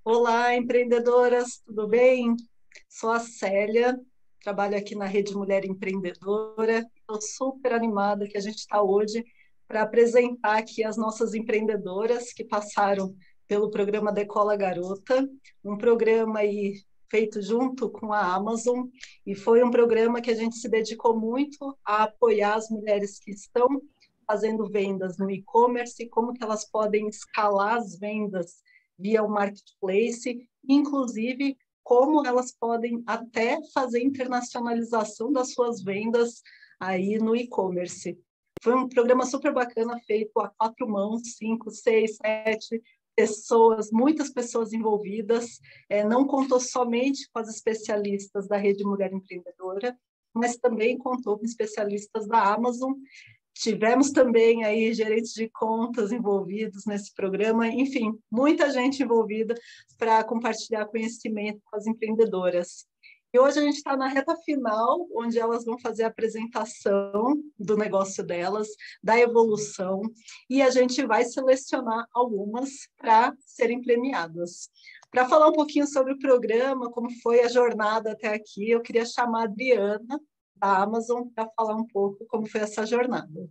Olá, empreendedoras, tudo bem? Sou a Célia, trabalho aqui na Rede Mulher Empreendedora. Estou super animada que a gente está hoje para apresentar aqui as nossas empreendedoras que passaram pelo programa Decola Garota, um programa aí feito junto com a Amazon, e foi um programa que a gente se dedicou muito a apoiar as mulheres que estão fazendo vendas no e-commerce, como que elas podem escalar as vendas via o marketplace, inclusive como elas podem até fazer internacionalização das suas vendas aí no e-commerce. Foi um programa super bacana, feito a quatro mãos, cinco, seis, sete pessoas, muitas pessoas envolvidas. Não contou somente com as especialistas da Rede Mulher Empreendedora, mas também contou com especialistas da Amazon. Tivemos também aí gerentes de contas envolvidos nesse programa, enfim, muita gente envolvida para compartilhar conhecimento com as empreendedoras. E hoje a gente está na reta final, onde elas vão fazer a apresentação do negócio delas, da evolução, e a gente vai selecionar algumas para serem premiadas. Para falar um pouquinho sobre o programa, como foi a jornada até aqui, eu queria chamar a Adriana, da Amazon, para falar um pouco como foi essa jornada.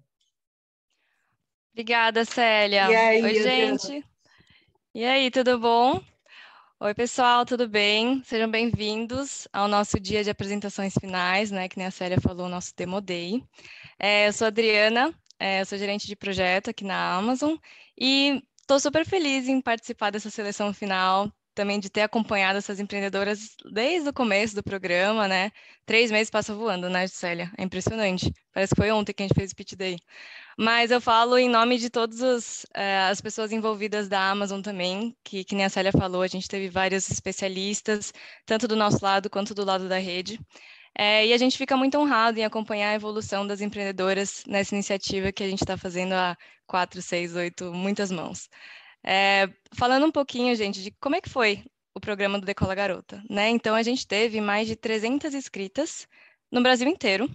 Obrigada, E Célia. Oi, aí, Adriana? gente. E aí, tudo bom? Oi, pessoal, tudo bem? Sejam bem-vindos ao nosso dia de apresentações finais, né? Que nem a Célia falou, nosso Demo Day. Eu sou a Adriana, eu sou gerente de projeto aqui na Amazon e estou super feliz em participar dessa seleção final, também de ter acompanhado essas empreendedoras desde o começo do programa, né? 3 meses passam voando, né, Célia? É impressionante. Parece que foi ontem que a gente fez o Pitch Day. Mas eu falo em nome de todas as pessoas envolvidas da Amazon também, que nem a Célia falou, a gente teve vários especialistas, tanto do nosso lado quanto do lado da rede. E a gente fica muito honrado em acompanhar a evolução das empreendedoras nessa iniciativa que a gente está fazendo há 4, 6, 8, muitas mãos. Falando um pouquinho, gente, de como é que foi o programa do Decola Garota, né? Então, a gente teve mais de 300 inscritas no Brasil inteiro,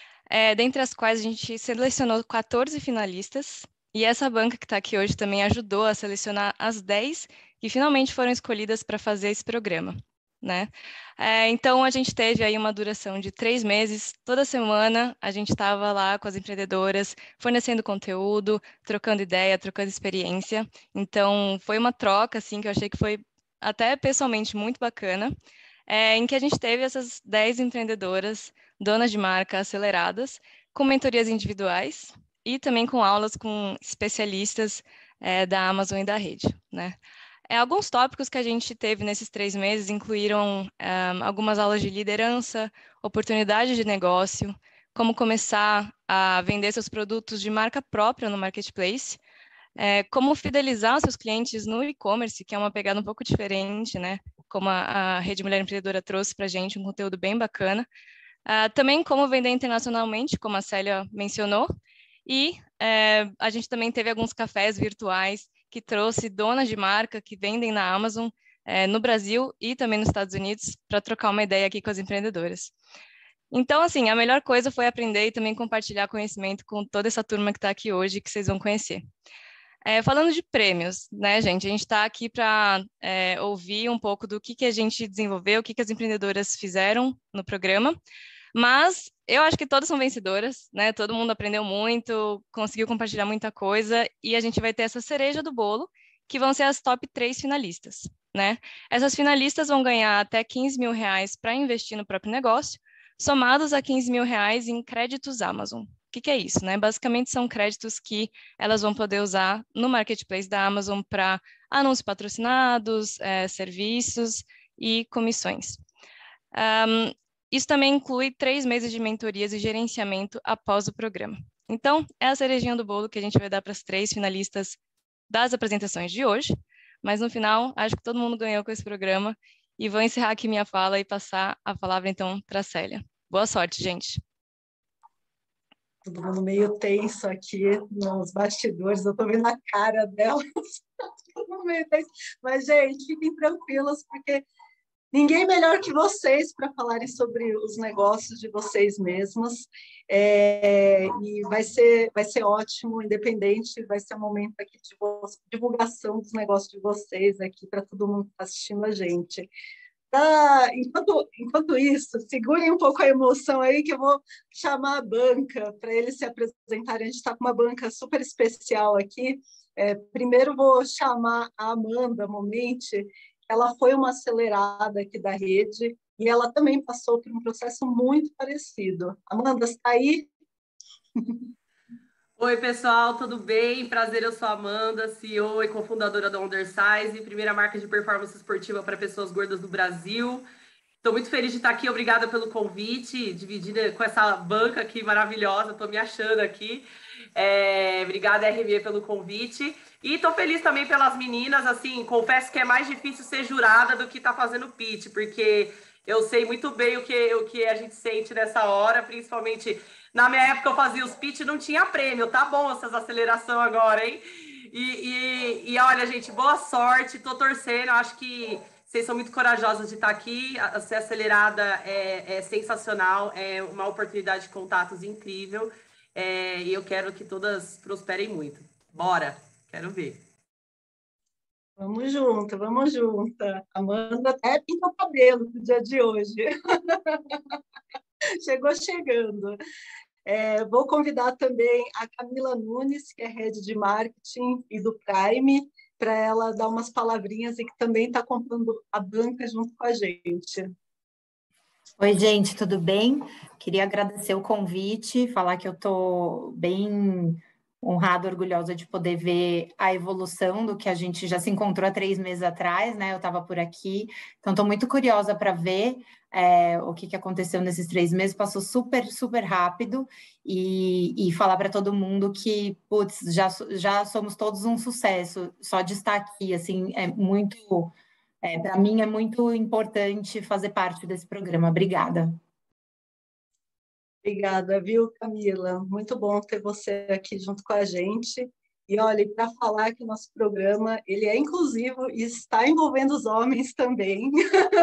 dentre as quais a gente selecionou 14 finalistas, e essa banca que está aqui hoje também ajudou a selecionar as 10 que finalmente foram escolhidas para fazer esse programa, né? Então, a gente teve aí uma duração de 3 meses, toda semana a gente estava lá com as empreendedoras, fornecendo conteúdo, trocando ideia, trocando experiência. Então, foi uma troca, assim, que eu achei que foi até pessoalmente muito bacana, em que a gente teve essas 10 empreendedoras, donas de marca aceleradas, com mentorias individuais e também com aulas com especialistas da Amazon e da rede, né? Alguns tópicos que a gente teve nesses 3 meses incluíram algumas aulas de liderança, oportunidades de negócio, como começar a vender seus produtos de marca própria no marketplace, como fidelizar seus clientes no e-commerce, que é uma pegada um pouco diferente, né? Como a Rede Mulher Empreendedora trouxe para a gente um conteúdo bem bacana. Também como vender internacionalmente, como a Célia mencionou. E a gente também teve alguns cafés virtuais que trouxe donas de marca que vendem na Amazon, no Brasil e também nos Estados Unidos, para trocar uma ideia aqui com as empreendedoras. Então, assim, a melhor coisa foi aprender e também compartilhar conhecimento com toda essa turma que está aqui hoje, que vocês vão conhecer. Falando de prêmios, né, gente? A gente está aqui para ouvir um pouco do que a gente desenvolveu, o que as empreendedoras fizeram no programa, mas eu acho que todas são vencedoras, né? Todo mundo aprendeu muito, conseguiu compartilhar muita coisa, e a gente vai ter essa cereja do bolo, que vão ser as top 3 finalistas, né? Essas finalistas vão ganhar até 15 mil reais para investir no próprio negócio, somados a 15 mil reais em créditos Amazon. O que é isso, né? Basicamente são créditos que elas vão poder usar no marketplace da Amazon para anúncios patrocinados, serviços e comissões. Isso também inclui 3 meses de mentorias e gerenciamento após o programa. Então, é a cerejinha do bolo que a gente vai dar para as 3 finalistas das apresentações de hoje, mas no final, acho que todo mundo ganhou com esse programa, e vou encerrar aqui minha fala e passar a palavra, então, para a Célia. Boa sorte, gente! Todo mundo meio tenso aqui nos bastidores, eu estou vendo a cara delas, todo mundo meio tenso. Mas, gente, fiquem tranquilas, porque Ninguém melhor que vocês para falarem sobre os negócios de vocês mesmos. E vai ser ótimo, independente, vai ser um momento aqui de divulgação dos negócios de vocês aqui para todo mundo que está assistindo a gente. Enquanto isso, segurem um pouco a emoção aí que eu vou chamar a banca para eles se apresentarem. A gente está com uma banca super especial aqui. Primeiro vou chamar a Amanda Momente. Ela foi uma acelerada aqui da rede e ela também passou por um processo muito parecido. Amanda, está aí? Oi, pessoal, tudo bem? Prazer, eu sou a Amanda, CEO e cofundadora da Undersize, primeira marca de performance esportiva para pessoas gordas do Brasil. Estou muito feliz de estar aqui, obrigada pelo convite, dividida com essa banca aqui maravilhosa, estou me achando aqui. Obrigada, RB, pelo convite. E estou feliz também pelas meninas, assim, confesso que é mais difícil ser jurada do que estar fazendo pitch, porque eu sei muito bem o que a gente sente nessa hora, principalmente na minha época eu fazia os pitch e não tinha prêmio, tá bom essas acelerações agora, hein? E olha, gente, boa sorte, tô torcendo, acho que vocês são muito corajosas de estar aqui, ser acelerada é sensacional, é uma oportunidade de contatos incrível, e eu quero que todas prosperem muito. Bora, quero ver. Vamos junto, vamos junta. Amanda até pintou o cabelo no dia de hoje. Chegou chegando. Vou convidar também a Camila Nunes, que é head de marketing e do Prime, para ela dar umas palavrinhas e que também está comprando a banca junto com a gente. Oi, gente, tudo bem? Queria agradecer o convite, falar que eu estou bem honrada, orgulhosa de poder ver a evolução do que a gente já se encontrou há 3 meses atrás, né? Eu estava por aqui, então estou muito curiosa para ver o que aconteceu nesses 3 meses. Passou super, super rápido e falar para todo mundo que, putz, já somos todos um sucesso. Só de estar aqui, assim, é muito... para mim é muito importante fazer parte desse programa. Obrigada. Obrigada, viu, Camila? Muito bom ter você aqui junto com a gente. E olha, para falar que o nosso programa ele é inclusivo e está envolvendo os homens também.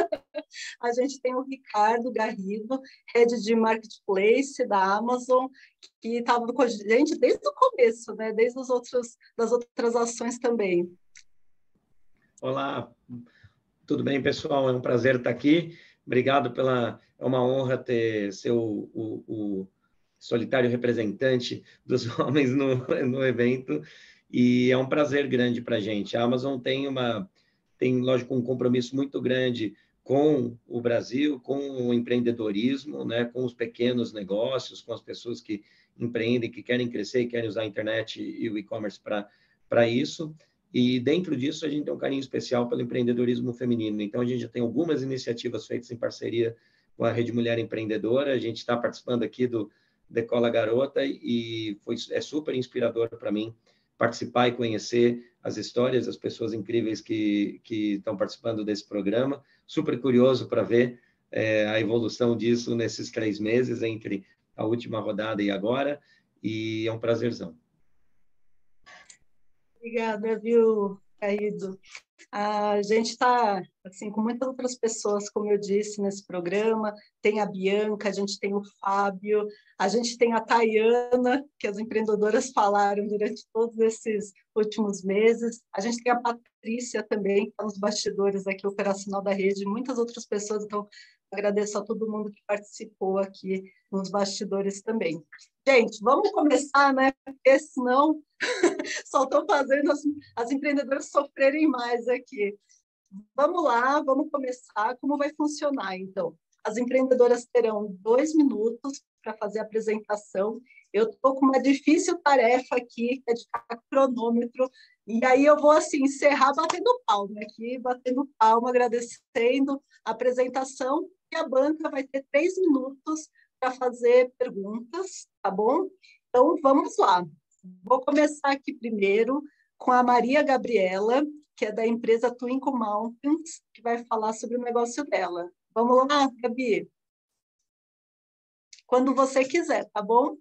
A gente tem o Ricardo Garrido, head de marketplace da Amazon, que estava com a gente desde o começo, né? Desde das outras ações também. Olá, tudo bem, pessoal? É um prazer estar aqui. Obrigado É uma honra ser o solitário representante dos homens no evento e é um prazer grande para a gente. A Amazon tem, lógico, um compromisso muito grande com o Brasil, com o empreendedorismo, né, com os pequenos negócios, com as pessoas que empreendem, que querem crescer e querem usar a internet e o e-commerce para isso. E dentro disso, a gente tem um carinho especial pelo empreendedorismo feminino. Então, a gente já tem algumas iniciativas feitas em parceria com a Rede Mulher Empreendedora. A gente está participando aqui do Decola Garota e é super inspirador para mim participar e conhecer as histórias das pessoas incríveis que estão participando desse programa. Super curioso para ver a evolução disso nesses 3 meses, entre a última rodada e agora. E é um prazerzão. Obrigada, viu, Caído? A gente está assim, com muitas outras pessoas, como eu disse, nesse programa. Tem a Bianca, a gente tem o Fábio, a gente tem a Tayana, que as empreendedoras falaram durante todos esses últimos meses. A gente tem a Patrícia também, que está nos bastidores aqui, operacional da rede, e muitas outras pessoas. Então, agradeço a todo mundo que participou aqui nos bastidores também. Gente, vamos começar, né? Porque senão só estou fazendo as empreendedoras sofrerem mais aqui. Vamos lá, vamos começar. Como vai funcionar, então? As empreendedoras terão 2 minutos para fazer a apresentação. Eu estou com uma difícil tarefa aqui, que é de ficar com cronômetro, e aí eu vou assim, encerrar batendo palma aqui, batendo palma, agradecendo a apresentação, e a banca vai ter 3 minutos para fazer perguntas, tá bom? Então, vamos lá. Vou começar aqui primeiro com a Maria Gabriela, que é da empresa Twinkle Mountains, que vai falar sobre o negócio dela. Vamos lá, Gabi? Quando você quiser, tá bom?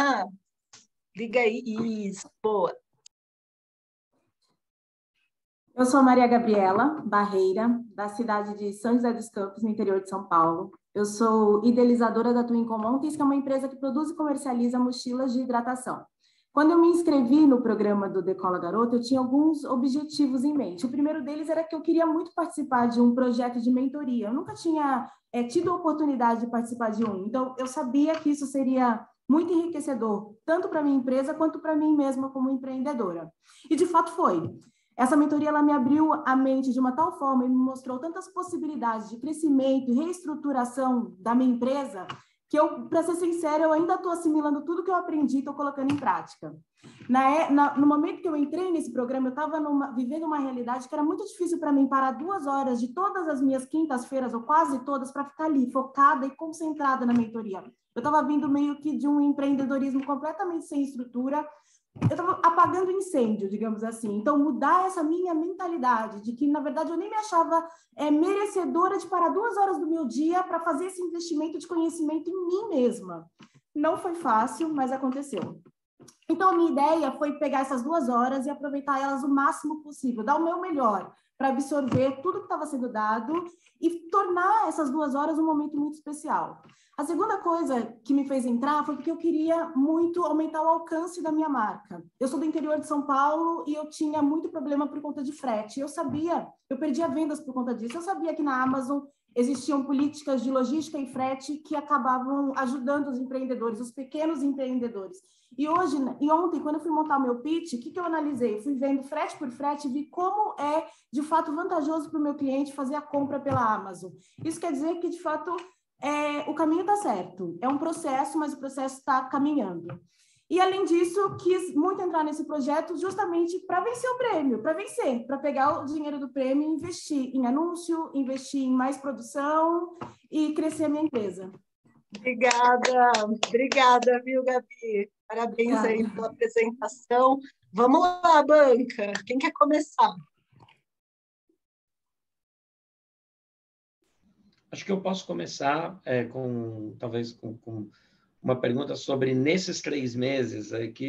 Liga aí. Isso, boa. Eu sou Maria Gabriela Barreira, da cidade de São José dos Campos, no interior de São Paulo. Eu sou idealizadora da Twinkle Mountains, que é uma empresa que produz e comercializa mochilas de hidratação. Quando eu me inscrevi no programa do Decola Garota, eu tinha alguns objetivos em mente. O primeiro deles era que eu queria muito participar de um projeto de mentoria. Eu nunca tinha tido a oportunidade de participar de um. Então, eu sabia que isso seria muito enriquecedor, tanto para a minha empresa quanto para mim mesma como empreendedora. E, de fato, foi. Essa mentoria ela me abriu a mente de uma tal forma e me mostrou tantas possibilidades de crescimento e reestruturação da minha empresa que eu, para ser sincera, eu ainda estou assimilando tudo que eu aprendi e estou colocando em prática. No momento que eu entrei nesse programa, eu estava vivendo uma realidade que era muito difícil para mim parar 2 horas de todas as minhas quintas-feiras, ou quase todas, para ficar ali, focada e concentrada na mentoria. Eu estava vindo meio que de um empreendedorismo completamente sem estrutura, eu estava apagando incêndio, digamos assim. Então, mudar essa minha mentalidade de que, na verdade, eu nem me achava merecedora de parar 2 horas do meu dia para fazer esse investimento de conhecimento em mim mesma. Não foi fácil, mas aconteceu. Então, a minha ideia foi pegar essas 2 horas e aproveitar elas o máximo possível, dar o meu melhor para absorver tudo que estava sendo dado e tornar essas 2 horas um momento muito especial. A segunda coisa que me fez entrar foi porque eu queria muito aumentar o alcance da minha marca. Eu sou do interior de São Paulo e eu tinha muito problema por conta de frete. Eu perdia vendas por conta disso. Eu sabia que na Amazon existiam políticas de logística e frete que acabavam ajudando os empreendedores, os pequenos empreendedores. E ontem, quando eu fui montar o meu pitch, o que eu analisei? Eu fui vendo frete por frete e vi como é, de fato, vantajoso para o meu cliente fazer a compra pela Amazon. Isso quer dizer que, de fato, o caminho está certo. É um processo, mas o processo está caminhando. E, além disso, quis muito entrar nesse projeto justamente para vencer o prêmio, para pegar o dinheiro do prêmio e investir em anúncio, investir em mais produção e crescer a minha empresa. Obrigada, viu, Gabi? Parabéns aí pela apresentação. Vamos lá, banca. Quem quer começar? Acho que eu posso começar talvez com uma pergunta sobre, nesses 3 meses,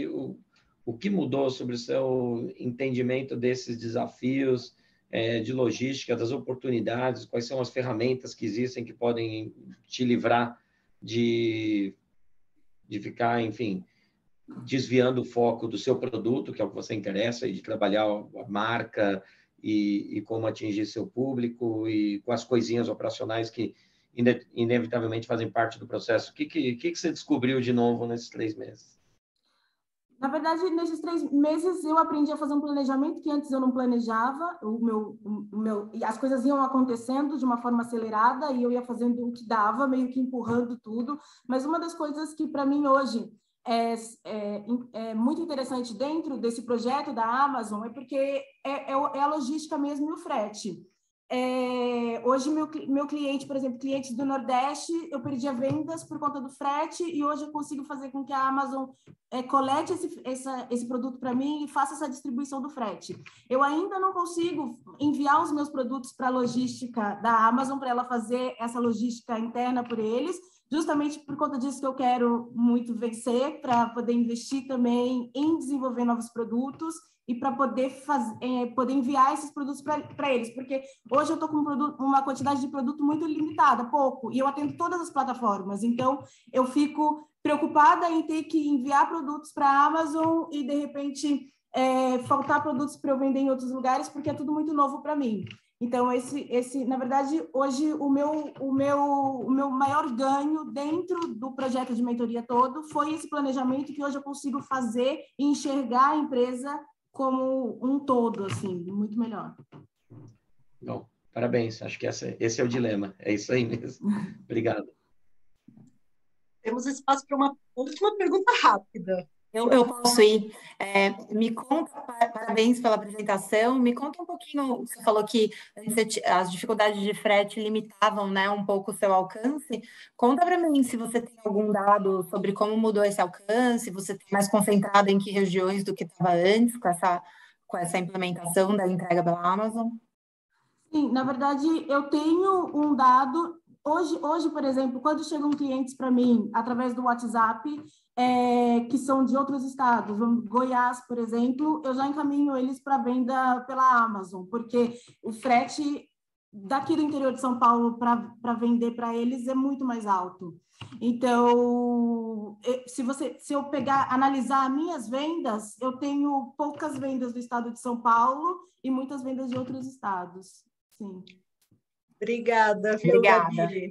o que mudou sobre o seu entendimento desses desafios de logística, das oportunidades, quais são as ferramentas que existem que podem te livrar de ficar, enfim, desviando o foco do seu produto, que é o que você interessa, e de trabalhar a marca e como atingir seu público e com as coisinhas operacionais que inevitavelmente fazem parte do processo. O que você descobriu de novo nesses 3 meses? Na verdade, nesses 3 meses, eu aprendi a fazer um planejamento que antes eu não planejava. As coisas iam acontecendo de uma forma acelerada e eu ia fazendo o que dava, meio que empurrando tudo. Mas uma das coisas que, para mim, hoje é muito interessante dentro desse projeto da Amazon é porque é a logística mesmo e o frete. Hoje, meu cliente, por exemplo, clientes do Nordeste, eu perdia vendas por conta do frete e hoje eu consigo fazer com que a Amazon colete esse produto para mim e faça essa distribuição do frete. Eu ainda não consigo enviar os meus produtos para a logística da Amazon, para ela fazer essa logística interna por eles, justamente por conta disso que eu quero muito vencer, para poder investir também em desenvolver novos produtos e para poder enviar esses produtos para eles, porque hoje eu estou com uma quantidade de produto muito limitada, pouco, e eu atendo todas as plataformas, então eu fico preocupada em ter que enviar produtos para a Amazon e, de repente, faltar produtos para eu vender em outros lugares, porque é tudo muito novo para mim. Então, na verdade, hoje o meu maior ganho dentro do projeto de mentoria todo foi esse planejamento que hoje eu consigo fazer e enxergar a empresa como um todo, assim, muito melhor. Bom, parabéns. Acho que esse é o dilema. É isso aí mesmo. Obrigado. Temos espaço para uma última pergunta rápida. Eu posso ir. Me conta, parabéns pela apresentação, me conta um pouquinho, você falou que as dificuldades de frete limitavam, né, um pouco o seu alcance. Conta para mim se você tem algum dado sobre como mudou esse alcance, você está mais concentrado em que regiões do que estava antes com essa implementação da entrega pela Amazon? Sim, na verdade, eu tenho um dado Hoje, por exemplo, quando chegam clientes para mim através do WhatsApp, que são de outros estados, Goiás, por exemplo, eu já encaminho eles para venda pela Amazon, porque o frete daqui do interior de São Paulo para vender para eles é muito mais alto. Então, se eu analisar minhas vendas, eu tenho poucas vendas do estado de São Paulo e muitas vendas de outros estados. Sim. Obrigada, viu, Gabi?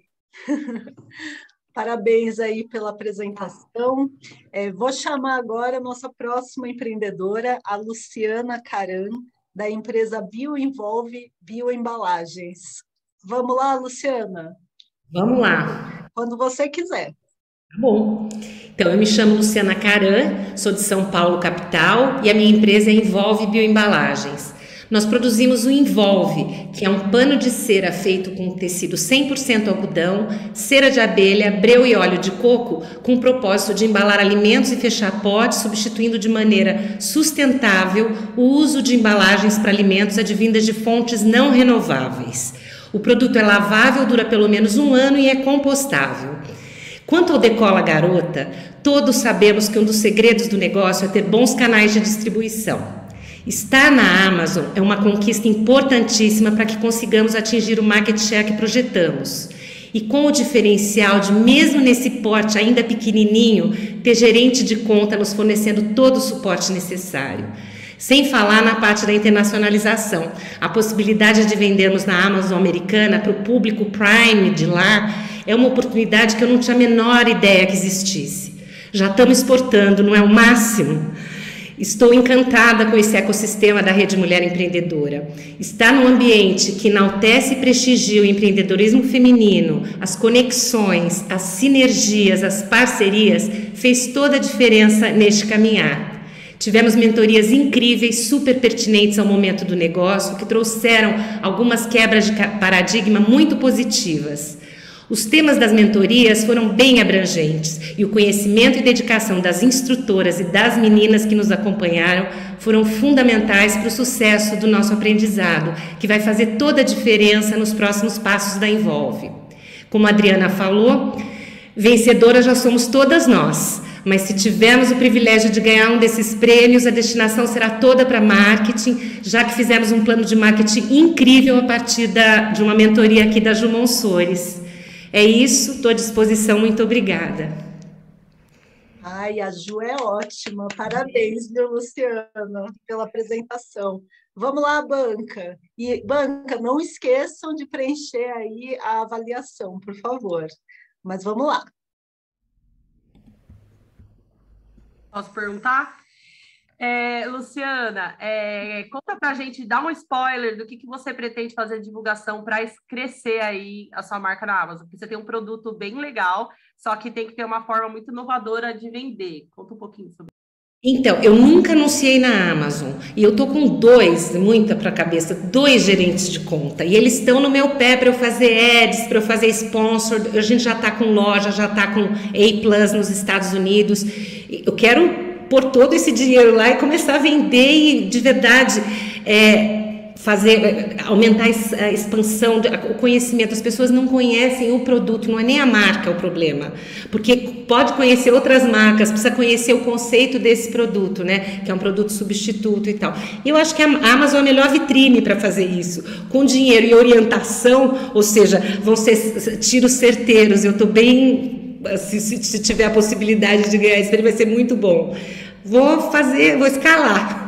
Parabéns aí pela apresentação. Vou chamar agora a nossa próxima empreendedora, a Luciana Caran, da empresa Bioenvolve Bioembalagens. Vamos lá, Luciana? Vamos lá. Quando você quiser. Tá bom. Então, eu me chamo Luciana Caran, sou de São Paulo, capital, e a minha empresa é Envolve Bioembalagens. Nós produzimos o Envolve, que é um pano de cera feito com tecido 100% algodão, cera de abelha, breu e óleo de coco, com o propósito de embalar alimentos e fechar potes, substituindo de maneira sustentável o uso de embalagens para alimentos advindas de fontes não renováveis. O produto é lavável, dura pelo menos 1 ano e é compostável. Quanto ao Decola Garota, todos sabemos que um dos segredos do negócio é ter bons canais de distribuição. Estar na Amazon é uma conquista importantíssima para que consigamos atingir o market share que projetamos. E com o diferencial de, mesmo nesse porte ainda pequenininho, ter gerente de conta nos fornecendo todo o suporte necessário. Sem falar na parte da internacionalização. A possibilidade de vendermos na Amazon americana para o público Prime de lá é uma oportunidade que eu não tinha a menor ideia que existisse. Já estamos exportando, não é o máximo? Estou encantada com esse ecossistema da Rede Mulher Empreendedora. Estar num ambiente que enaltece e prestigia o empreendedorismo feminino, as conexões, as sinergias, as parcerias, fez toda a diferença neste caminhar. Tivemos mentorias incríveis, super pertinentes ao momento do negócio, que trouxeram algumas quebras de paradigma muito positivas. Os temas das mentorias foram bem abrangentes e o conhecimento e dedicação das instrutoras e das meninas que nos acompanharam foram fundamentais para o sucesso do nosso aprendizado, que vai fazer toda a diferença nos próximos passos da Envolve. Como a Adriana falou, vencedoras já somos todas nós, mas se tivermos o privilégio de ganhar um desses prêmios, a destinação será toda para marketing, já que fizemos um plano de marketing incrível a partir de uma mentoria aqui da Ju Monsores. É isso, estou à disposição, muito obrigada. Ai, a Ju é ótima, parabéns, viu, Luciana, pela apresentação. Vamos lá, banca. E, banca, não esqueçam de preencher aí a avaliação, por favor. Mas vamos lá. Posso perguntar? Luciana, conta pra gente, dá um spoiler do que você pretende fazer de divulgação para crescer aí a sua marca na Amazon, porque você tem um produto bem legal, só que tem que ter uma forma muito inovadora de vender. Conta um pouquinho sobre isso. Então, eu nunca anunciei na Amazon, e eu tô com muita para a cabeça, 2 gerentes de conta, e eles estão no meu pé para eu fazer ads, para eu fazer sponsor, a gente já tá com loja, já tá com A+ nos Estados Unidos, eu quero pôr todo esse dinheiro lá e começar a vender e, de verdade, aumentar a expansão, o conhecimento. As pessoas não conhecem o produto, não é nem a marca o problema, porque pode conhecer outras marcas, precisa conhecer o conceito desse produto, né, que é um produto substituto e tal. Eu acho que a Amazon é a melhor vitrine para fazer isso, com dinheiro e orientação, ou seja, vão ser tiros certeiros. Eu estou bem... Se tiver a possibilidade de ganhar isso, ele vai ser muito bom. Vou escalar.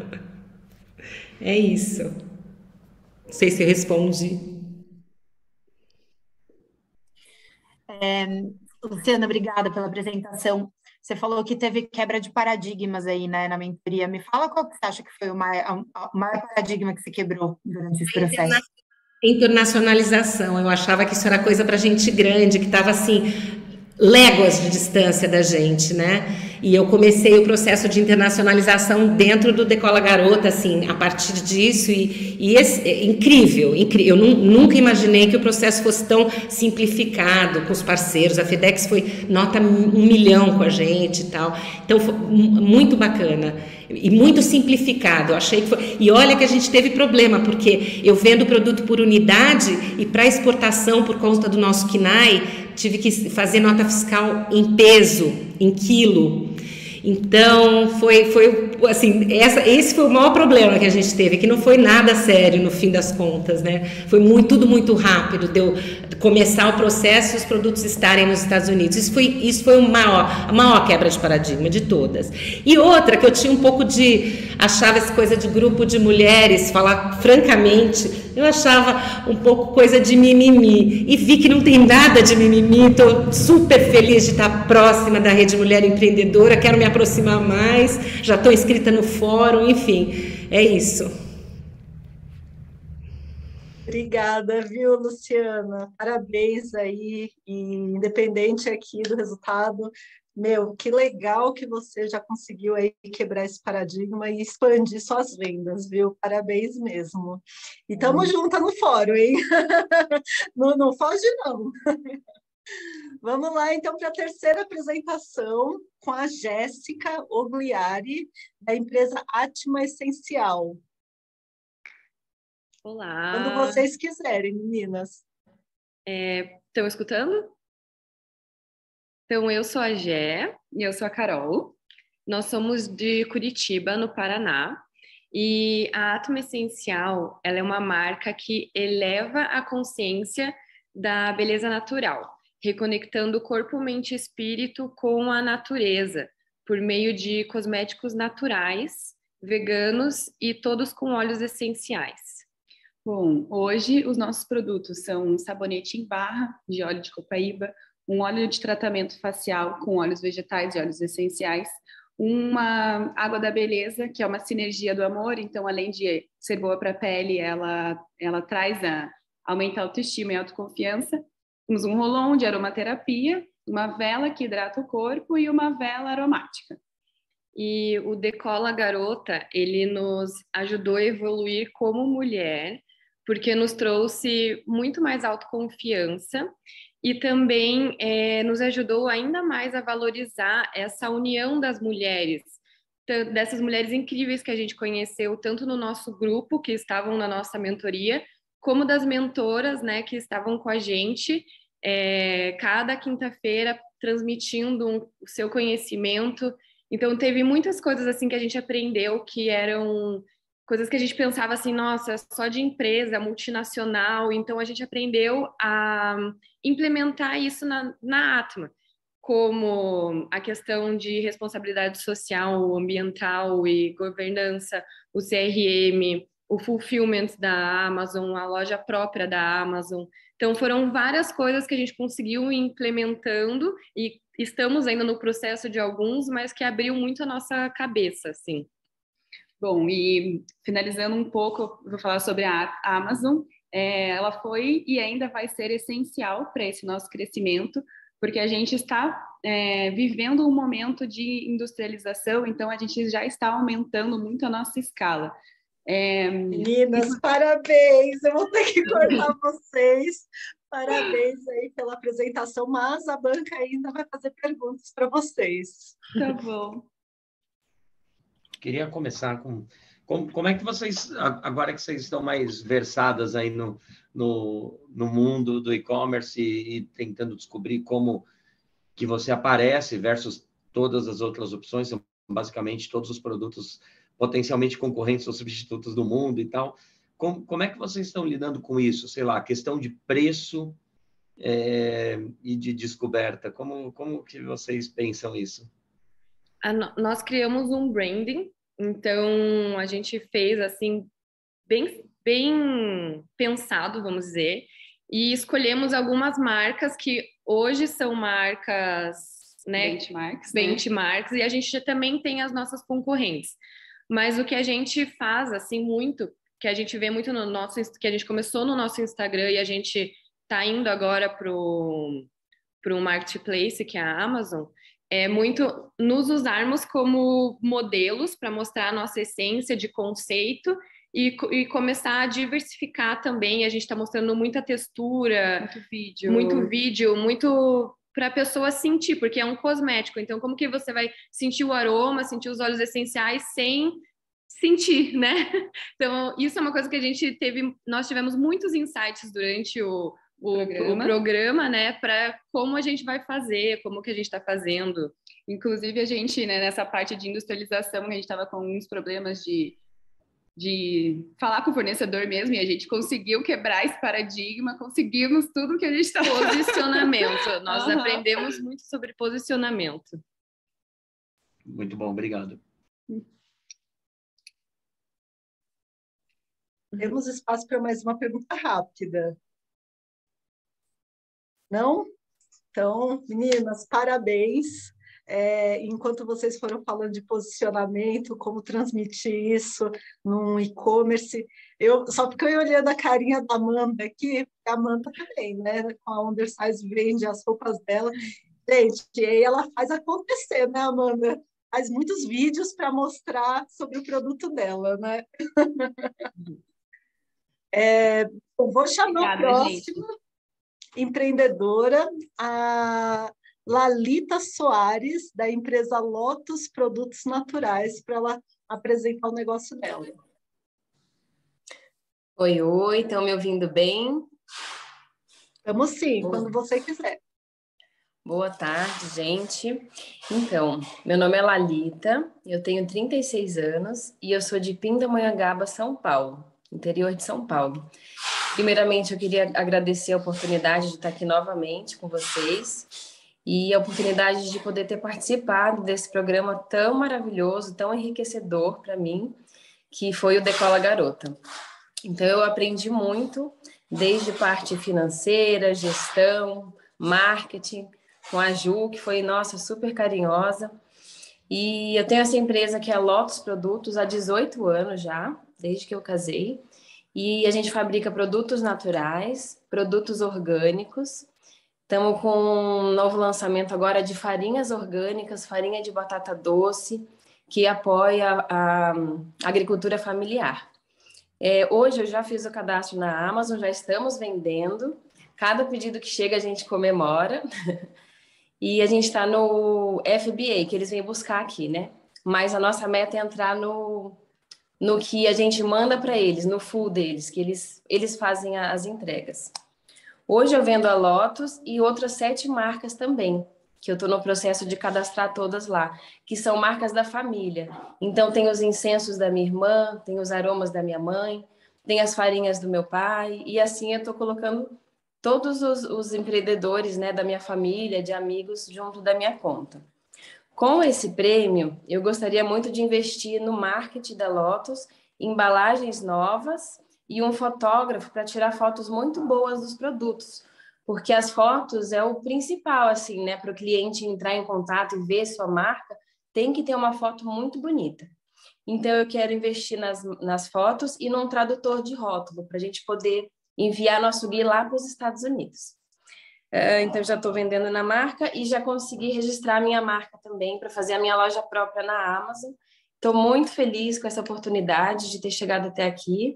É isso. Não sei se eu respondi. Luciana, obrigada pela apresentação. Você falou que teve quebra de paradigmas aí, né, na mentoria. Me fala qual que você acha que foi o maior paradigma que você quebrou durante esse processo. Internacionalização. Eu achava que isso era coisa para gente grande, que estava assim... léguas de distância da gente, né? E eu comecei o processo de internacionalização dentro do Decola Garota, assim, a partir disso, incrível. Eu nunca imaginei que o processo fosse tão simplificado com os parceiros. A FedEx foi nota 1 milhão com a gente e tal. Então, foi muito bacana. E muito simplificado, eu achei que foi. E olha que a gente teve problema, porque eu vendo produto por unidade e para exportação, por conta do nosso KNAI, tive que fazer nota fiscal em peso, em quilo. Então, foi assim, esse foi o maior problema que a gente teve, que não foi nada sério no fim das contas, né? Foi tudo muito rápido, deu começar o processo e os produtos estarem nos Estados Unidos. Isso foi a maior quebra de paradigma de todas. E outra, que eu tinha um pouco achava essa coisa de grupo de mulheres, falar francamente, eu achava um pouco coisa de mimimi. E vi que não tem nada de mimimi, estou super feliz de estar próxima da Rede Mulher Empreendedora, quero me aproximar mais, já estou inscrita no fórum, enfim, é isso. Obrigada, viu, Luciana? Parabéns aí, e independente aqui do resultado, meu, que legal que você já conseguiu aí quebrar esse paradigma e expandir suas vendas, viu? Parabéns mesmo. E estamos juntas no fórum, hein? Não foge, não. Vamos lá, então, para a terceira apresentação com a Jéssica Ogliari, da empresa Atma Essencial. Olá! Quando vocês quiserem, meninas. Estão escutando? Então, eu sou a Gé e eu sou a Carol. Nós somos de Curitiba, no Paraná. E a Atma Essencial, ela é uma marca que eleva a consciência da beleza natural, reconectando corpo, mente e espírito com a natureza, por meio de cosméticos naturais, veganos e todos com óleos essenciais. Bom, hoje os nossos produtos são um sabonete em barra de óleo de copaíba, um óleo de tratamento facial com óleos vegetais e óleos essenciais, uma água da beleza, que é uma sinergia do amor, então além de ser boa para a pele, ela aumenta a autoestima e a autoconfiança. Temos um rolon de aromaterapia, uma vela que hidrata o corpo e uma vela aromática. E o Decola Garota, ele nos ajudou a evoluir como mulher, porque nos trouxe muito mais autoconfiança e também nos ajudou ainda mais a valorizar essa união das mulheres, dessas mulheres incríveis que a gente conheceu, tanto no nosso grupo, que estavam na nossa mentoria, como das mentoras, né, que estavam com a gente, cada quinta-feira transmitindo o seu conhecimento. Então, teve muitas coisas assim que a gente aprendeu que eram coisas que a gente pensava assim, nossa, só de empresa, multinacional. Então, a gente aprendeu a implementar isso na Atma, como a questão de responsabilidade social, ambiental e governança, o CRM, o fulfillment da Amazon, a loja própria da Amazon. Então, foram várias coisas que a gente conseguiu ir implementando e estamos ainda no processo de alguns, mas que abriu muito a nossa cabeça, assim. Bom, e finalizando um pouco, eu vou falar sobre a Amazon. Ela foi e ainda vai ser essencial para esse nosso crescimento, porque a gente está vivendo um momento de industrialização, então a gente já está aumentando muito a nossa escala. Meninas, parabéns! Eu vou ter que cortar vocês. Parabéns aí pela apresentação, mas a banca ainda vai fazer perguntas para vocês. Tá bom. Queria começar com como é que vocês, agora que vocês estão mais versadas aí no mundo do e-commerce e tentando descobrir como que você aparece versus todas as outras opções, são basicamente todos os produtos potencialmente concorrentes ou substitutos do mundo e tal. Como é que vocês estão lidando com isso? Sei lá, questão de preço e de descoberta. Como que vocês pensam isso? Nós criamos um branding, então a gente fez assim bem pensado, vamos dizer, e escolhemos algumas marcas que hoje são marcas, né, benchmarks, e a gente também tem as nossas concorrentes. Mas o que a gente faz assim muito, que a gente vê muito que a gente começou no nosso Instagram e a gente está indo agora um marketplace, que é a Amazon, é muito nos usarmos como modelos para mostrar a nossa essência de conceito e começar a diversificar também. A gente está mostrando muita textura, muito vídeo, muito para a pessoa sentir, porque é um cosmético. Então, como que você vai sentir o aroma, sentir os óleos essenciais sem sentir, né? Então, isso é uma coisa que nós tivemos muitos insights durante o programa, né, para como a gente vai fazer, como que a gente está fazendo. Inclusive, a gente, né, nessa parte de industrialização, a gente estava com alguns problemas de falar com o fornecedor mesmo, e a gente conseguiu quebrar esse paradigma, conseguimos tudo que a gente está... Posicionamento. Nós aprendemos muito sobre posicionamento. Muito bom, obrigado. Temos espaço para mais uma pergunta rápida. Não? Então, meninas, parabéns. Enquanto vocês foram falando de posicionamento, como transmitir isso num e-commerce, só porque eu olhando a carinha da Amanda aqui, a Amanda também, né? Com a Undersize vende as roupas dela. Gente, e aí ela faz acontecer, né, Amanda? Faz muitos vídeos para mostrar sobre o produto dela, né? Eu vou chamar a próxima empreendedora, a Lalita Soares, da empresa Lotus Produtos Naturais, para ela apresentar o negócio dela. Oi, estão me ouvindo bem? Estamos sim, quando você quiser. Boa tarde, gente. Então, meu nome é Lalita, eu tenho 36 anos e eu sou de Pindamonhangaba, São Paulo, interior de São Paulo. Primeiramente, eu queria agradecer a oportunidade de estar aqui novamente com vocês e a oportunidade de poder ter participado desse programa tão maravilhoso, tão enriquecedor para mim, que foi o Decola Garota. Então, eu aprendi muito, desde parte financeira, gestão, marketing, com a Ju, que foi, nossa, super carinhosa. E eu tenho essa empresa que é a Lotus Produtos há 18 anos já, desde que eu casei. E a gente fabrica produtos naturais, produtos orgânicos. Estamos com um novo lançamento agora de farinhas orgânicas, farinha de batata doce, que apoia a agricultura familiar. Hoje eu já fiz o cadastro na Amazon, já estamos vendendo. Cada pedido que chega a gente comemora. E a gente está no FBA, que eles vêm buscar aqui, né? Mas a nossa meta é entrar no que a gente manda para eles, no full deles, que eles fazem as entregas. Hoje eu vendo a Lotus e outras 7 marcas também, que eu estou no processo de cadastrar todas lá, que são marcas da família. Então tem os incensos da minha irmã, tem os aromas da minha mãe, tem as farinhas do meu pai, e assim eu estou colocando todos os empreendedores, né, da minha família, de amigos, junto da minha conta. Com esse prêmio, eu gostaria muito de investir no marketing da Lotus, embalagens novas e um fotógrafo para tirar fotos muito boas dos produtos, porque as fotos é o principal, assim, né, para o cliente entrar em contato e ver sua marca, tem que ter uma foto muito bonita. Então, eu quero investir nas fotos e num tradutor de rótulo, para a gente poder enviar nosso guia lá para os Estados Unidos. Então, já estou vendendo na marca e já consegui registrar a minha marca também para fazer a minha loja própria na Amazon. Estou muito feliz com essa oportunidade de ter chegado até aqui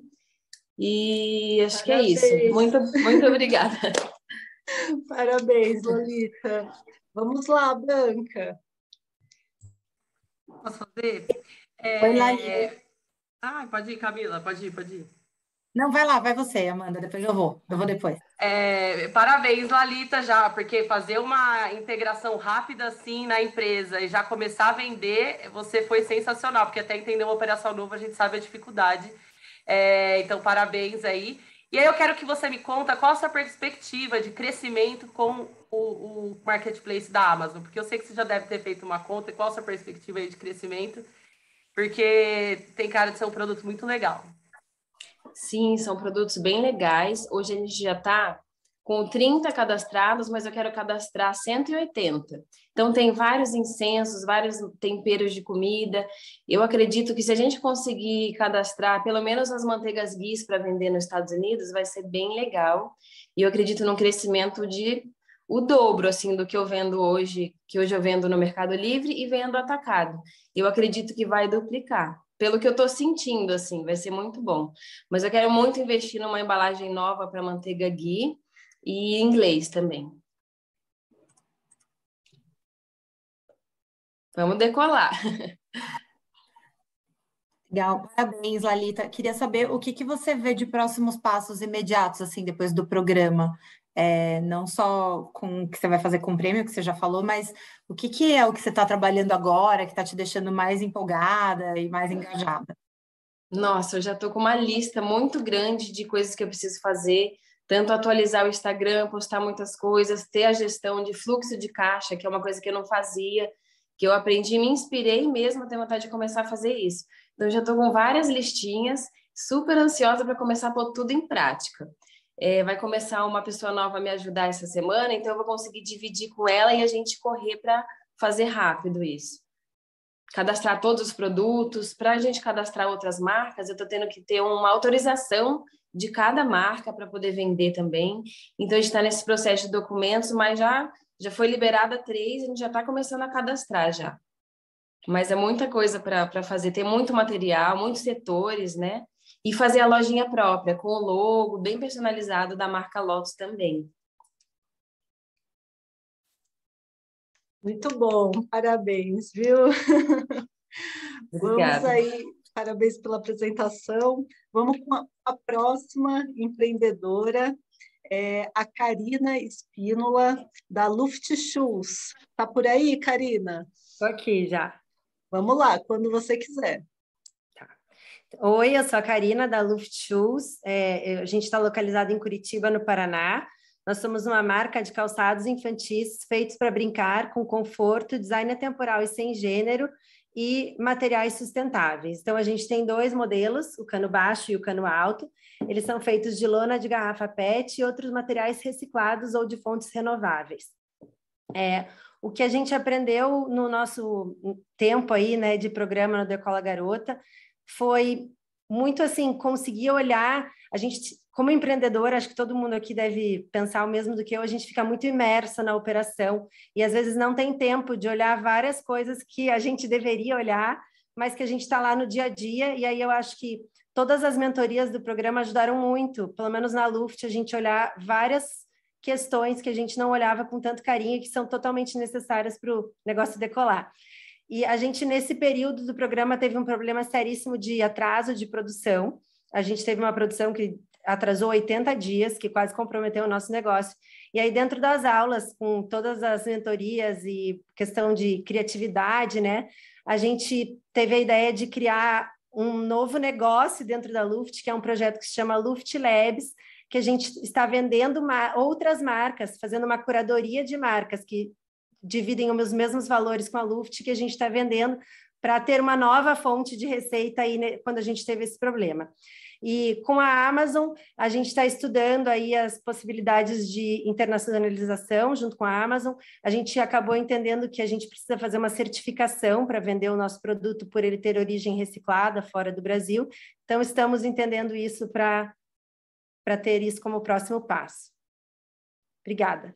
e acho que é isso. Muito, muito obrigada. Parabéns, Lolita. Vamos lá, Branca. Posso fazer? Oi, Lalita. Pode ir, Camila, pode ir. Não, vai lá, vai você, Amanda, depois eu vou depois. Parabéns, Lalita, já, porque fazer uma integração rápida assim na empresa e já começar a vender, você foi sensacional, porque até entender uma operação nova a gente sabe a dificuldade. Então, parabéns aí. E aí eu quero que você me conta qual a sua perspectiva de crescimento com o marketplace da Amazon, porque eu sei que você já deve ter feito uma conta, e qual a sua perspectiva aí de crescimento, porque tem cara de ser um produto muito legal. Sim, são produtos bem legais. Hoje a gente já está com 30 cadastrados, mas eu quero cadastrar 180. Então, tem vários incensos, vários temperos de comida. Eu acredito que se a gente conseguir cadastrar pelo menos as manteigas guis para vender nos Estados Unidos, vai ser bem legal. E eu acredito num crescimento de o dobro, assim, do que eu vendo hoje, que hoje eu vendo no Mercado Livre e vendo atacado. Eu acredito que vai duplicar. Pelo que eu estou sentindo, assim, vai ser muito bom. Mas eu quero muito investir numa embalagem nova para manteiga ghee e inglês também. Vamos decolar. Legal, parabéns, Lalita. Queria saber o que você vê de próximos passos imediatos, assim, depois do programa. Não só com o que você vai fazer com o prêmio, que você já falou, mas o que é o que você está trabalhando agora, que está te deixando mais empolgada e mais engajada? Nossa, eu já estou com uma lista muito grande de coisas que eu preciso fazer, tanto atualizar o Instagram, postar muitas coisas, ter a gestão de fluxo de caixa, que é uma coisa que eu não fazia, que eu aprendi, me inspirei mesmo a ter vontade de começar a fazer isso. Então, já estou com várias listinhas, super ansiosa para começar a pôr tudo em prática. Vai começar uma pessoa nova a me ajudar essa semana, então eu vou conseguir dividir com ela e a gente correr para fazer rápido isso. Cadastrar todos os produtos, para a gente cadastrar outras marcas, eu estou tendo que ter uma autorização de cada marca para poder vender também. Então, a gente está nesse processo de documentos, mas já foi liberada 3, a gente já está começando a cadastrar já. Mas é muita coisa para fazer, tem muito material, muitos setores, né? E fazer a lojinha própria, com o logo bem personalizado da marca Lotus também. Muito bom, parabéns, viu? Obrigada. Vamos aí, parabéns pela apresentação. Vamos com a próxima empreendedora, a Karina Espínola, da Luft Shoes. Está por aí, Karina? Estou aqui já. Vamos lá, quando você quiser. Tá. Oi, eu sou a Karina, da Luft Shoes. A gente está localizado em Curitiba, no Paraná. Nós somos uma marca de calçados infantis feitos para brincar, com conforto, design atemporal e sem gênero e materiais sustentáveis. Então, a gente tem 2 modelos, o cano baixo e o cano alto. Eles são feitos de lona de garrafa PET e outros materiais reciclados ou de fontes renováveis. O que a gente aprendeu no nosso tempo aí, né, de programa no Decola Garota, foi muito assim, conseguir olhar, a gente, como empreendedora, acho que todo mundo aqui deve pensar o mesmo do que eu, a gente fica muito imersa na operação e às vezes não tem tempo de olhar várias coisas que a gente deveria olhar, mas que a gente está lá no dia a dia, e aí eu acho que todas as mentorias do programa ajudaram muito, pelo menos na Luft, a gente olhar várias questões que a gente não olhava com tanto carinho e que são totalmente necessárias para o negócio decolar. E a gente, nesse período do programa, teve um problema seríssimo de atraso de produção. A gente teve uma produção que atrasou 80 dias, que quase comprometeu o nosso negócio. E aí, dentro das aulas, com todas as mentorias e questão de criatividade, né, a gente teve a ideia de criar um novo negócio dentro da Luft, que é um projeto que se chama Luft Labs, que a gente está vendendo outras marcas, fazendo uma curadoria de marcas que dividem os mesmos valores com a Luft, que a gente está vendendo para ter uma nova fonte de receita aí, né, quando a gente teve esse problema. E com a Amazon, a gente está estudando aí as possibilidades de internacionalização junto com a Amazon. A gente acabou entendendo que a gente precisa fazer uma certificação para vender o nosso produto por ele ter origem reciclada fora do Brasil. Então, estamos entendendo isso para ter isso como próximo passo. Obrigada.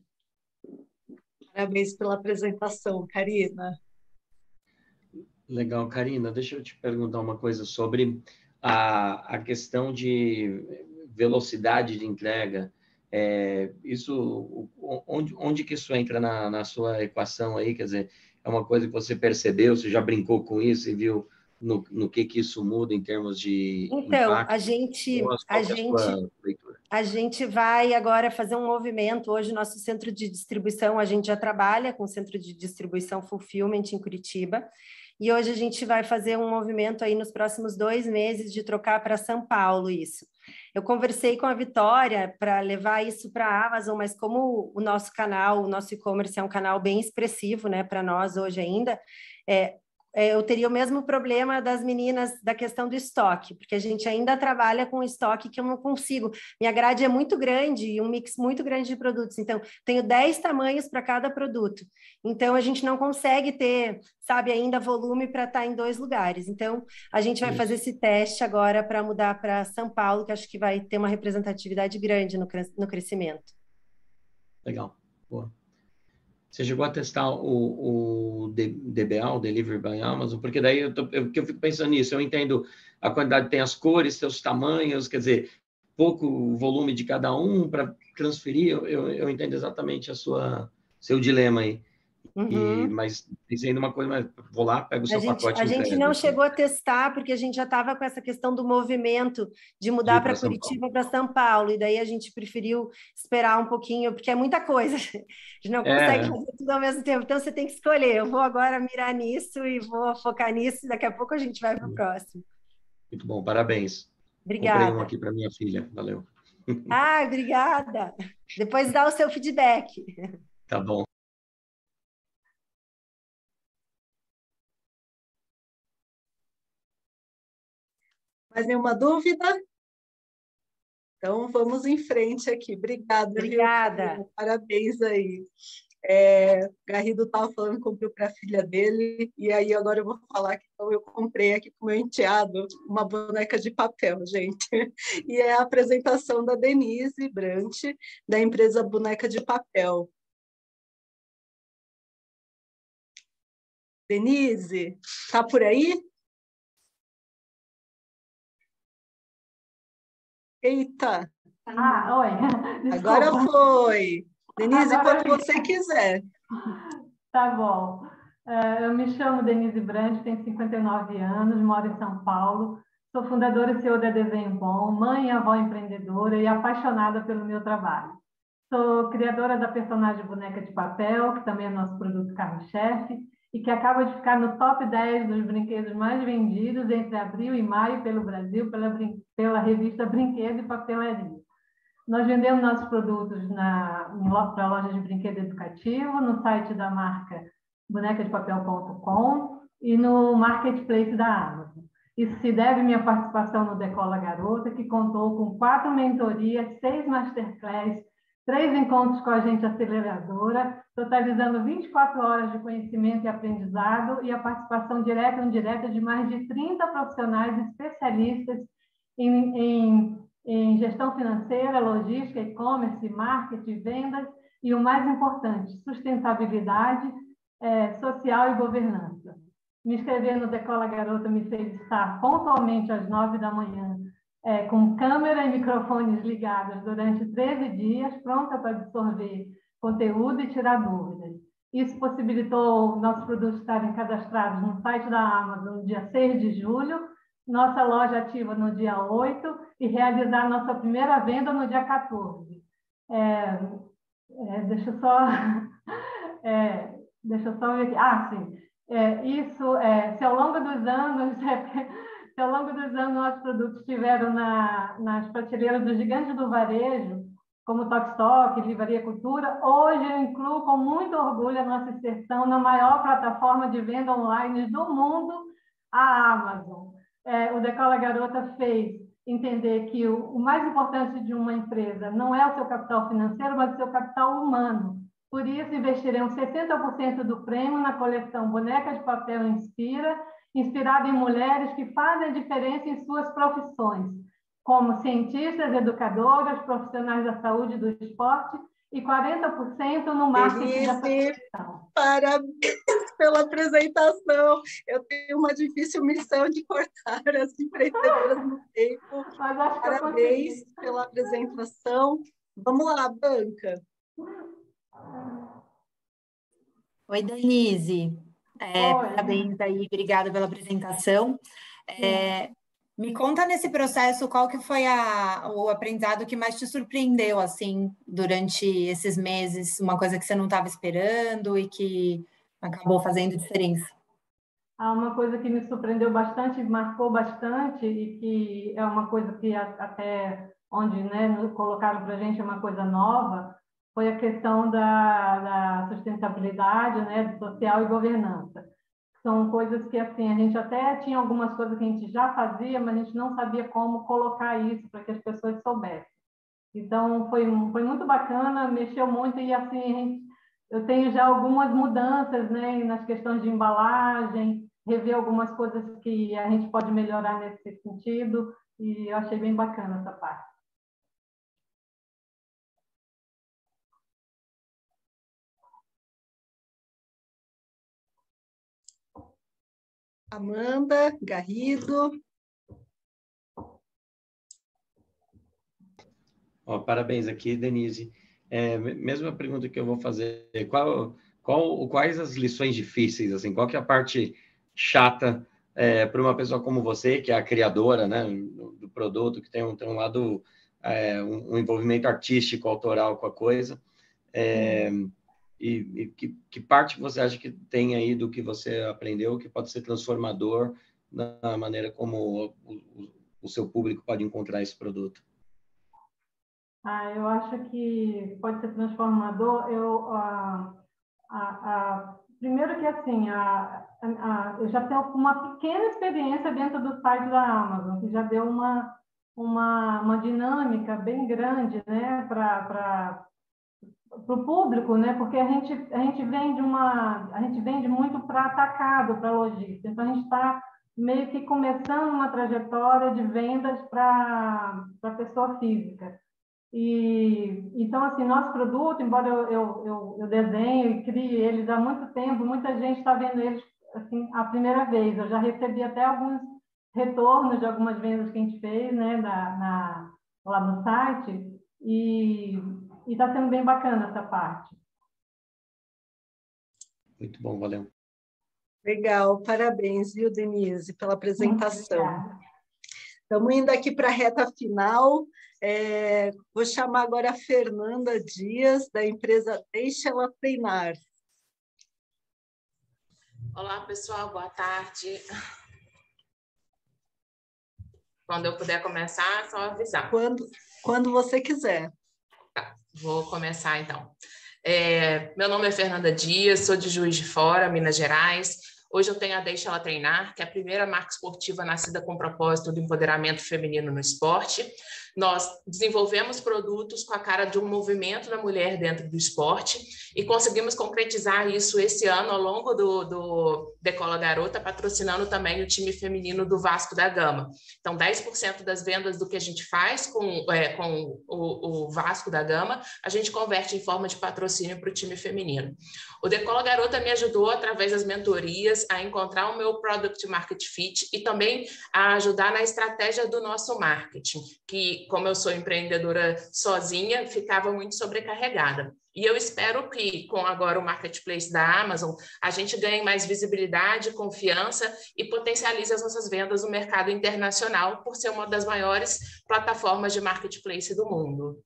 Parabéns pela apresentação, Karina. Legal, Karina. Deixa eu te perguntar uma coisa sobre a questão de velocidade de entrega. Onde que isso entra na sua equação aí? Quer dizer, é uma coisa que você percebeu, você já brincou com isso e viu no que isso muda em termos de então, impacto? A gente vai agora fazer um movimento. Hoje, nosso centro de distribuição, a gente já trabalha com o centro de distribuição Fulfillment em Curitiba, e hoje a gente vai fazer um movimento aí nos próximos 2 meses de trocar para São Paulo isso. Eu conversei com a Vitória para levar isso para a Amazon, mas como o nosso canal, o nosso e-commerce é um canal bem expressivo, né, para nós hoje ainda, eu teria o mesmo problema das meninas da questão do estoque, porque a gente ainda trabalha com estoque que eu não consigo. Minha grade é muito grande e um mix muito grande de produtos, então tenho 10 tamanhos para cada produto. Então a gente não consegue ter, sabe, ainda volume para estar em 2 lugares. Então a gente vai fazer esse teste agora para mudar para São Paulo, que acho que vai ter uma representatividade grande no crescimento. Legal, boa. Você chegou a testar o DBA, o Delivery by Amazon? Porque daí eu fico pensando nisso, eu entendo a quantidade, tem as cores, seus tamanhos, quer dizer, pouco volume de cada um para transferir, eu entendo exatamente seu dilema aí. Mas dizendo uma coisa, mas vou lá, pego o seu pacote e A gente entrego, não assim. chegou a testar, porque a gente já estava com essa questão do movimento de mudar para Curitiba para São Paulo, e daí a gente preferiu esperar um pouquinho, porque é muita coisa, a gente não consegue fazer tudo ao mesmo tempo, então você tem que escolher, eu vou agora mirar nisso e vou focar nisso, e daqui a pouco a gente vai para o próximo. Muito bom, parabéns. Obrigada. Comprei um aqui para minha filha, valeu. Ah, obrigada. Depois dá o seu feedback. Tá bom. Mais nenhuma dúvida? Então, vamos em frente aqui. Obrigada. Obrigada. Viu? Parabéns aí. Garrido estava falando que comprou para a filha dele, e aí agora eu vou falar que então, eu comprei aqui com o meu enteado uma boneca de papel, gente. E é a apresentação da Denise Brant, da empresa Boneca de Papel. Denise, está por aí? Eita! Oi. Agora foi. Denise, Agora quando você quiser. Tá bom. Eu me chamo Denise Brant, tenho 59 anos, moro em São Paulo, sou fundadora e CEO da Desenho Bom, mãe e avó empreendedora e apaixonada pelo meu trabalho. Sou criadora da personagem Boneca de Papel, que também é nosso produto carro-chefe, e que acaba de ficar no top 10 dos brinquedos mais vendidos entre abril e maio pelo Brasil, pela revista Brinquedo e Papelaria. Nós vendemos nossos produtos para lojas de brinquedo educativo, no site da marca bonecadepapel.com e no marketplace da Amazon. Isso se deve à minha participação no Decola Garota, que contou com 4 mentorias, 6 masterclass, 3 encontros com a gente aceleradora, totalizando 24 horas de conhecimento e aprendizado e a participação direta e indireta de mais de 30 profissionais especialistas em gestão financeira, logística, e-commerce, marketing, vendas e, o mais importante, sustentabilidade social e governança. Me inscrever no Decola Garota me fez estar pontualmente às 9 da manhã, com câmera e microfones ligados durante 13 dias, pronta para absorver conteúdo e tirar dúvidas. Isso possibilitou nossos produtos estarem cadastrados no site da Amazon no dia 6 de julho, nossa loja ativa no dia 8 e realizar nossa primeira venda no dia 14. Deixa eu só ver aqui. Sim. Se ao longo dos anos, nossos produtos estiveram nas prateleiras dos gigantes do varejo, como Tokstok, Livraria Cultura, hoje eu incluo com muito orgulho a nossa inserção na maior plataforma de venda online do mundo, a Amazon. O Decola Garota fez entender que o mais importante de uma empresa não é o seu capital financeiro, mas o seu capital humano. Por isso, investiremos 60% do prêmio na coleção Boneca de Papel Inspira, inspirada em mulheres que fazem a diferença em suas profissões, como cientistas, educadoras, profissionais da saúde e do esporte, e 40% no marketing da profissão. Parabéns pela apresentação. Eu tenho uma difícil missão de cortar as empreendedoras no tempo. Parabéns pela apresentação. Vamos lá, Blanca. Oi, Denise. Parabéns aí, obrigada pela apresentação. Me conta nesse processo qual que foi o aprendizado que mais te surpreendeu, assim, durante esses meses, uma coisa que você não estava esperando e que acabou fazendo diferença. Uma coisa que me surpreendeu bastante, marcou bastante e que é uma coisa que até onde colocaram para a gente uma coisa nova, foi a questão da sustentabilidade, social e governança. São coisas que, assim, a gente até tinha algumas coisas que a gente já fazia, mas a gente não sabia como colocar isso para que as pessoas soubessem. Então, foi muito bacana, mexeu muito e, assim, eu tenho já algumas mudanças, nas questões de embalagem, rever algumas coisas que a gente pode melhorar nesse sentido, e eu achei bem bacana essa parte. Amanda Garrido. Parabéns aqui, Denise. Mesma pergunta que eu vou fazer. Quais as lições difíceis, assim, qual que é a parte chata para uma pessoa como você, que é a criadora, né, do produto, que tem um lado, um envolvimento artístico, autoral com a coisa, e que parte você acha que tem aí do que você aprendeu que pode ser transformador na maneira como o seu público pode encontrar esse produto? Eu acho que pode ser transformador. Primeiro que assim, eu já tenho uma pequena experiência dentro do site da Amazon, que já deu uma dinâmica bem grande, né, para o público, né, porque a gente vende muito para atacado, para lojista. Então a gente está meio que começando uma trajetória de vendas para pessoa física. Então, assim, nosso produto, embora eu desenho e crie eles há muito tempo, muita gente está vendo eles assim, a primeira vez. Eu já recebi até alguns retornos de algumas vendas que a gente fez, né, lá no site, e está sendo bem bacana essa parte. Muito bom, valeu. Legal, parabéns, viu, Denise, pela apresentação. Estamos indo aqui para a reta final. Vou chamar agora a Fernanda Dias, da empresa Deixa Ela Treinar. Olá, pessoal, boa tarde. Quando eu puder começar, é só avisar. Quando você quiser. Tá, vou começar, então. Meu nome é Fernanda Dias, sou de Juiz de Fora, Minas Gerais. Hoje eu tenho a Deixa Ela Treinar, que é a primeira marca esportiva nascida com o propósito do empoderamento feminino no esporte. Nós desenvolvemos produtos com a cara de um movimento da mulher dentro do esporte e conseguimos concretizar isso esse ano ao longo do Decola Garota, patrocinando também o time feminino do Vasco da Gama. Então, 10% das vendas do que a gente faz com o Vasco da Gama, a gente converte em forma de patrocínio para o time feminino. O Decola Garota me ajudou, através das mentorias, a encontrar o meu Product Market Fit e também a ajudar na estratégia do nosso marketing, que, como eu sou empreendedora sozinha, ficava muito sobrecarregada. E eu espero que, com agora o Marketplace da Amazon, a gente ganhe mais visibilidade, confiança e potencialize as nossas vendas no mercado internacional, por ser uma das maiores plataformas de Marketplace do mundo.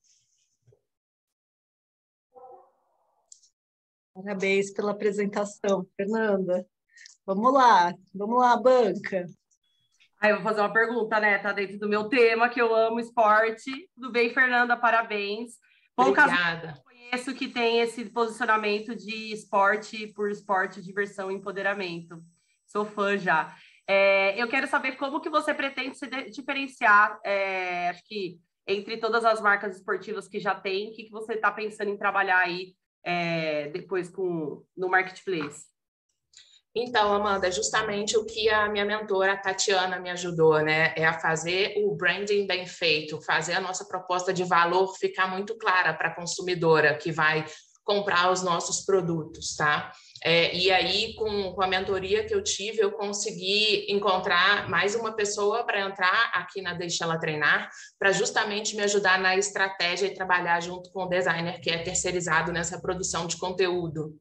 Parabéns pela apresentação, Fernanda. Vamos lá, banca. Eu vou fazer uma pergunta, né? Tá dentro do meu tema, que eu amo esporte. Tudo bem, Fernanda? Parabéns. Obrigada. Eu conheço que tem esse posicionamento de esporte por esporte, diversão e empoderamento. Sou fã já. Eu quero saber como que você pretende se diferenciar, acho que entre todas as marcas esportivas que já tem, o que você está pensando em trabalhar aí depois no Marketplace? Então, Amanda, justamente o que a minha mentora, a Tatiana, me ajudou, né? É a fazer o branding bem feito, fazer a nossa proposta de valor ficar muito clara para a consumidora que vai comprar os nossos produtos, tá? E aí, com a mentoria que eu tive, eu consegui encontrar mais uma pessoa para entrar aqui na Deixa Ela Treinar, para justamente me ajudar na estratégia e trabalhar junto com o designer que é terceirizado nessa produção de conteúdo.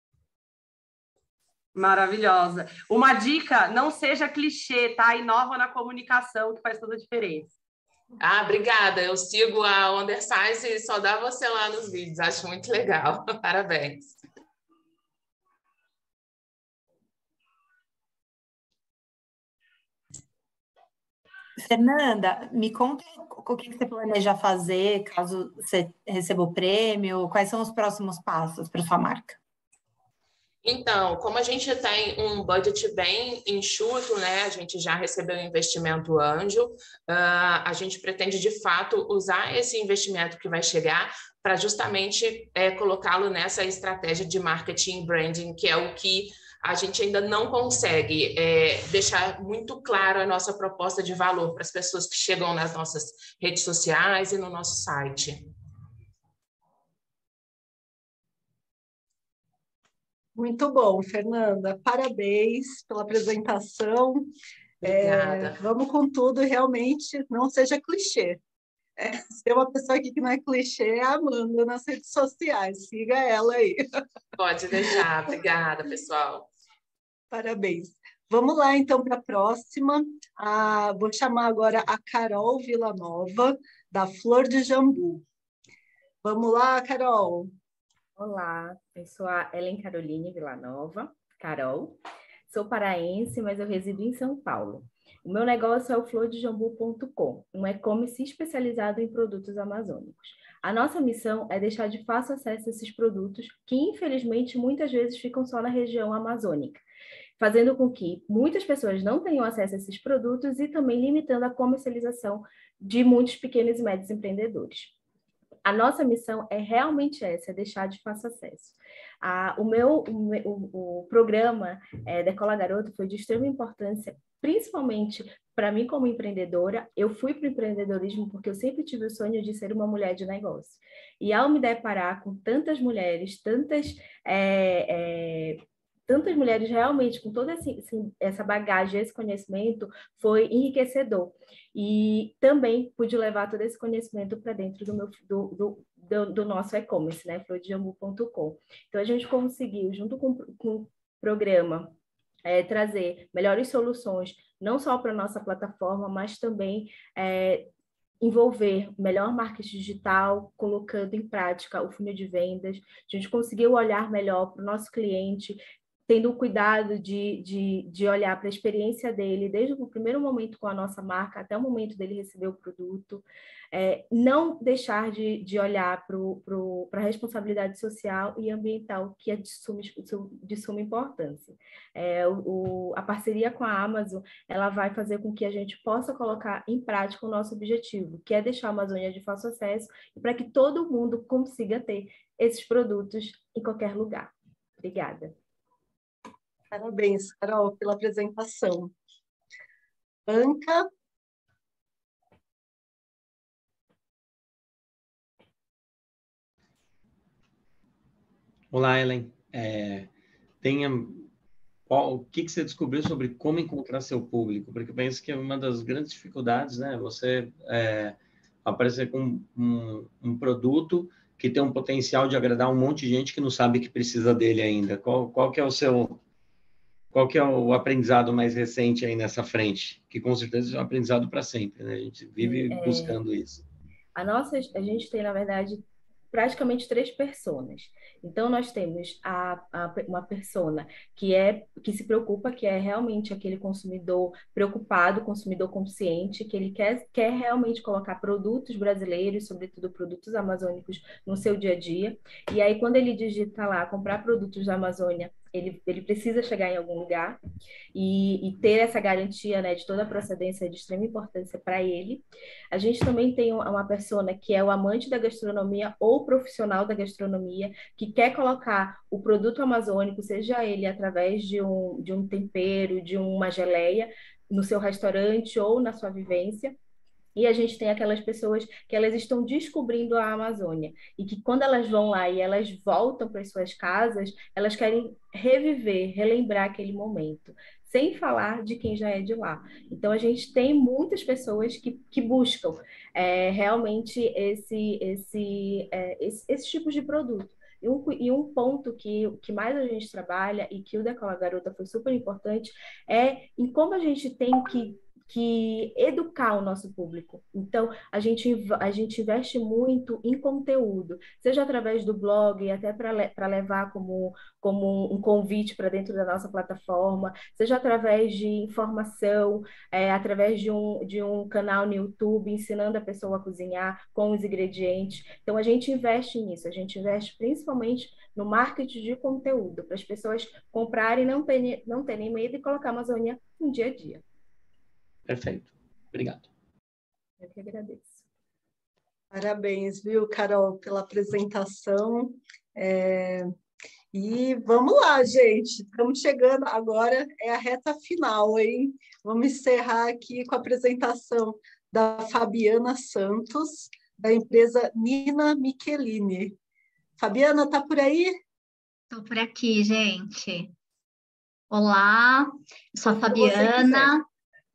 Maravilhosa. Uma dica, não seja clichê, tá? Inova na comunicação, que faz toda a diferença. Obrigada. Eu sigo a Undersize e só dá você lá nos vídeos. Acho muito legal. Parabéns. Fernanda, me conta o que você planeja fazer caso você receba o prêmio, quais são os próximos passos para sua marca? Então, como a gente tem um budget bem enxuto, né? A gente já recebeu um investimento anjo, a gente pretende, de fato, usar esse investimento que vai chegar para justamente colocá-lo nessa estratégia de marketing e branding, que é o que a gente ainda não consegue deixar muito claro a nossa proposta de valor para as pessoas que chegam nas nossas redes sociais e no nosso site. Muito bom, Fernanda. Parabéns pela apresentação. Obrigada. Vamos com tudo, realmente, não seja clichê. Se tem uma pessoa aqui que não é clichê, é a Amanda nas redes sociais. Siga ela aí. Pode deixar. Obrigada, pessoal. Parabéns. Vamos lá, então, para a próxima. Vou chamar agora a Carol Villanova, da Flor de Jambu. Vamos lá, Carol. Olá, eu sou a Ellen Caroline Villanova, Carol. Sou paraense, mas eu resido em São Paulo. O meu negócio é o flordejambu.com, um e-commerce especializado em produtos amazônicos. A nossa missão é deixar de fácil acesso a esses produtos que, infelizmente, muitas vezes ficam só na região amazônica, fazendo com que muitas pessoas não tenham acesso a esses produtos e também limitando a comercialização de muitos pequenos e médios empreendedores. A nossa missão é realmente essa, é deixar de fácil acesso. O programa Decola Garota foi de extrema importância, principalmente para mim como empreendedora. Eu fui para o empreendedorismo porque eu sempre tive o sonho de ser uma mulher de negócio. E ao me deparar com tantas mulheres, tantas mulheres realmente com toda essa bagagem, esse conhecimento, foi enriquecedor. E também pude levar todo esse conhecimento para dentro do nosso e-commerce, né, flordejambu.com. Então, a gente conseguiu, junto com o programa, trazer melhores soluções, não só para a nossa plataforma, mas também envolver melhor marketing digital, colocando em prática o funil de vendas. A gente conseguiu olhar melhor para o nosso cliente, tendo o cuidado de olhar para a experiência dele, desde o primeiro momento com a nossa marca até o momento dele receber o produto, não deixar de olhar para a responsabilidade social e ambiental, que é de suma importância. A parceria com a Amazon, ela vai fazer com que a gente possa colocar em prática o nosso objetivo, que é deixar a Amazônia de fácil acesso e para que todo mundo consiga ter esses produtos em qualquer lugar. Obrigada. Parabéns, Carol, pela apresentação. Anca. Olá, Ellen. O que você descobriu sobre como encontrar seu público? Porque eu penso que é uma das grandes dificuldades, né? Você aparecer com um produto que tem um potencial de agradar um monte de gente que não sabe que precisa dele ainda. Qual que é o aprendizado mais recente aí nessa frente? Que com certeza é um aprendizado para sempre, né? A gente vive buscando isso. A gente tem, na verdade, praticamente 3 personas. Então, nós temos uma persona que se preocupa, que é realmente aquele consumidor preocupado, consumidor consciente, que ele quer realmente colocar produtos brasileiros, sobretudo produtos amazônicos, no seu dia a dia. E aí, quando ele digita lá, comprar produtos da Amazônia, ele precisa chegar em algum lugar e ter essa garantia, né, de toda a procedência é de extrema importância para ele. A gente também tem uma persona que é o amante da gastronomia ou profissional da gastronomia, que quer colocar o produto amazônico, seja ele através de um tempero, de uma geleia, no seu restaurante ou na sua vivência. E a gente tem aquelas pessoas que elas estão descobrindo a Amazônia e que quando elas vão lá e elas voltam para as suas casas, elas querem reviver, relembrar aquele momento, sem falar de quem já é de lá. Então, a gente tem muitas pessoas que buscam realmente esses tipos de produto. E um ponto que mais a gente trabalha e que o Decola Garota foi super importante é em como a gente tem que educar o nosso público. Então, a gente investe muito em conteúdo, seja através do blog, até para levar como um convite para dentro da nossa plataforma, seja através de informação, através de um canal no YouTube, ensinando a pessoa a cozinhar com os ingredientes. Então, a gente investe nisso, a gente investe principalmente no marketing de conteúdo, para as pessoas comprarem e não terem medo de colocar a Amazônia no dia a dia. Perfeito. Obrigado. Eu que agradeço. Parabéns, viu, Carol, pela apresentação. E vamos lá, gente. Estamos chegando agora, é a reta final, hein? Vamos encerrar aqui com a apresentação da Fabiana Santos, da empresa Nina Michelini. Fabiana, está por aí? Estou por aqui, gente. Olá, eu sou a Fabiana.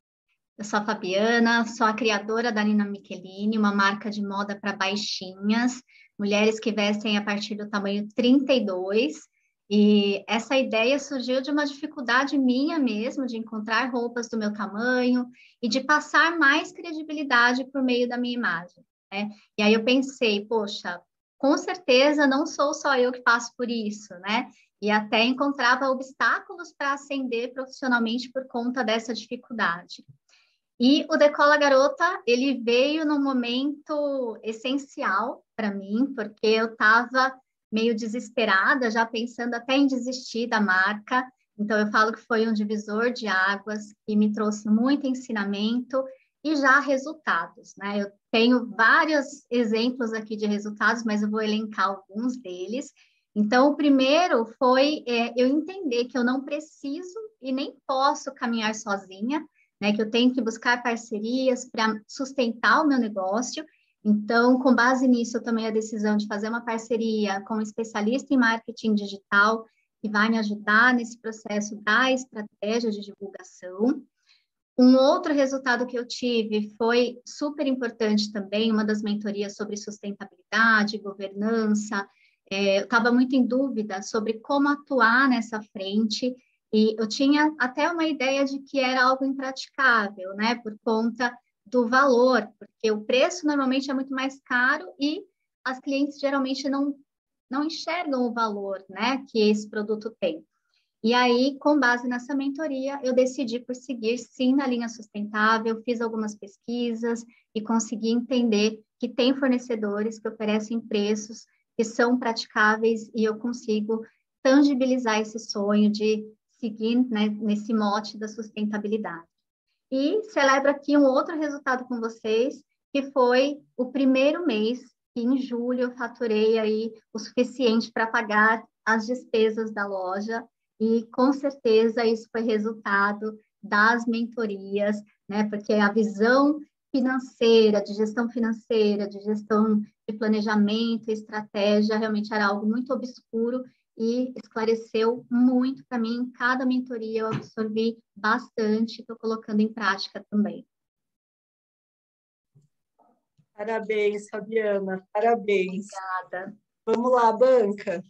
Sou a criadora da Nina Michelini, uma marca de moda para baixinhas, mulheres que vestem a partir do tamanho 32. E essa ideia surgiu de uma dificuldade minha mesmo, de encontrar roupas do meu tamanho e de passar mais credibilidade por meio da minha imagem, né? E aí eu pensei, poxa, com certeza não sou só eu que passo por isso, né? E até encontrava obstáculos para ascender profissionalmente por conta dessa dificuldade. E o Decola Garota, ele veio num momento essencial para mim, porque eu estava meio desesperada, já pensando até em desistir da marca. Então, eu falo que foi um divisor de águas que me trouxe muito ensinamento e já resultados, né? Eu tenho vários exemplos aqui de resultados, mas eu vou elencar alguns deles. Então, o primeiro foi eu entender que eu não preciso e nem posso caminhar sozinha, né? Que eu tenho que buscar parcerias para sustentar o meu negócio. Então, com base nisso, eu tomei a decisão de fazer uma parceria com um especialista em marketing digital, que vai me ajudar nesse processo da estratégia de divulgação. Um outro resultado que eu tive foi super importante também, uma das mentorias sobre sustentabilidade, governança. Eu estava muito em dúvida sobre como atuar nessa frente, e eu tinha até uma ideia de que era algo impraticável, né, por conta do valor, porque o preço normalmente é muito mais caro e as clientes geralmente não enxergam o valor, né, que esse produto tem. E aí, com base nessa mentoria, eu decidi por seguir, sim, na linha sustentável, fiz algumas pesquisas e consegui entender que tem fornecedores que oferecem preços que são praticáveis e eu consigo tangibilizar esse sonho de seguir, né, nesse mote da sustentabilidade. E celebro aqui um outro resultado com vocês, que foi o primeiro mês que em julho eu faturei aí o suficiente para pagar as despesas da loja. E, com certeza, isso foi resultado das mentorias, né? Porque a visão financeira, de gestão financeira, de gestão de planejamento, estratégia, realmente era algo muito obscuro e esclareceu muito para mim. Em cada mentoria eu absorvi bastante, estou colocando em prática também. Parabéns, Fabiana, parabéns. Obrigada. Vamos lá, banca.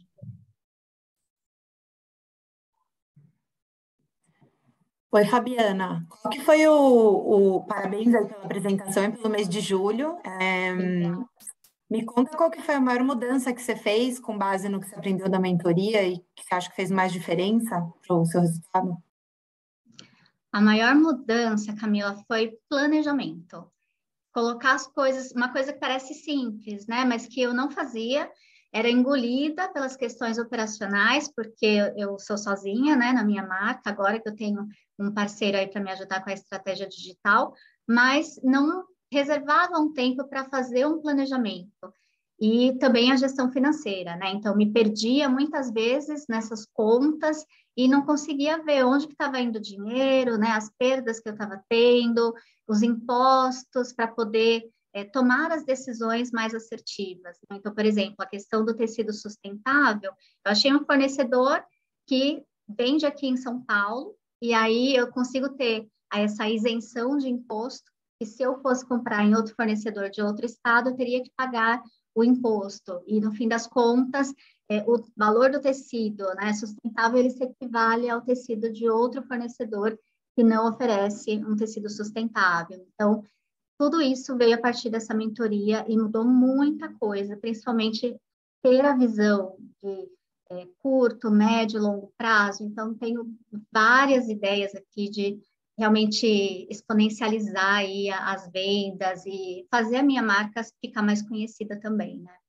Oi, Fabiana. Qual que foi o parabéns aí pela apresentação e pelo mês de julho? Me conta qual que foi a maior mudança que você fez com base no que você aprendeu da mentoria e que você acha que fez mais diferença para o seu resultado? A maior mudança, Camila, foi planejamento. Colocar as coisas, uma coisa que parece simples, né? Mas que eu não fazia, era engolida pelas questões operacionais, porque eu sou sozinha, né, na minha marca, agora que eu tenho um parceiro aí para me ajudar com a estratégia digital, mas não reservava um tempo para fazer um planejamento. E também a gestão financeira, né? Então, me perdia muitas vezes nessas contas e não conseguia ver onde que estava indo o dinheiro, né? As perdas que eu estava tendo, os impostos, para poder tomar as decisões mais assertivas. Então, por exemplo, a questão do tecido sustentável, eu achei um fornecedor que vende aqui em São Paulo, e aí eu consigo ter essa isenção de imposto, que se eu fosse comprar em outro fornecedor de outro estado, eu teria que pagar o imposto. E, no fim das contas, o valor do tecido, né, sustentável, ele se equivale ao tecido de outro fornecedor que não oferece um tecido sustentável. Então, tudo isso veio a partir dessa mentoria e mudou muita coisa, principalmente ter a visão de curto, médio e longo prazo. Então, tenho várias ideias aqui de realmente exponencializar aí as vendas e fazer a minha marca ficar mais conhecida também, né?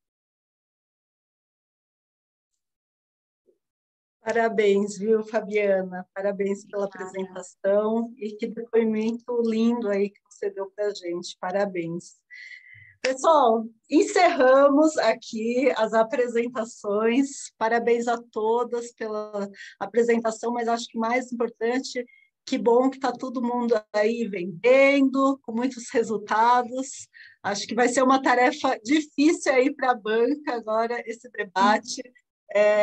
Parabéns, viu, Fabiana? Parabéns pela apresentação e que depoimento lindo aí que você deu para a gente. Parabéns. Pessoal, encerramos aqui as apresentações. Parabéns a todas pela apresentação, mas acho que mais importante, que bom que está todo mundo aí vendendo, com muitos resultados. Acho que vai ser uma tarefa difícil aí para a banca agora, esse debate.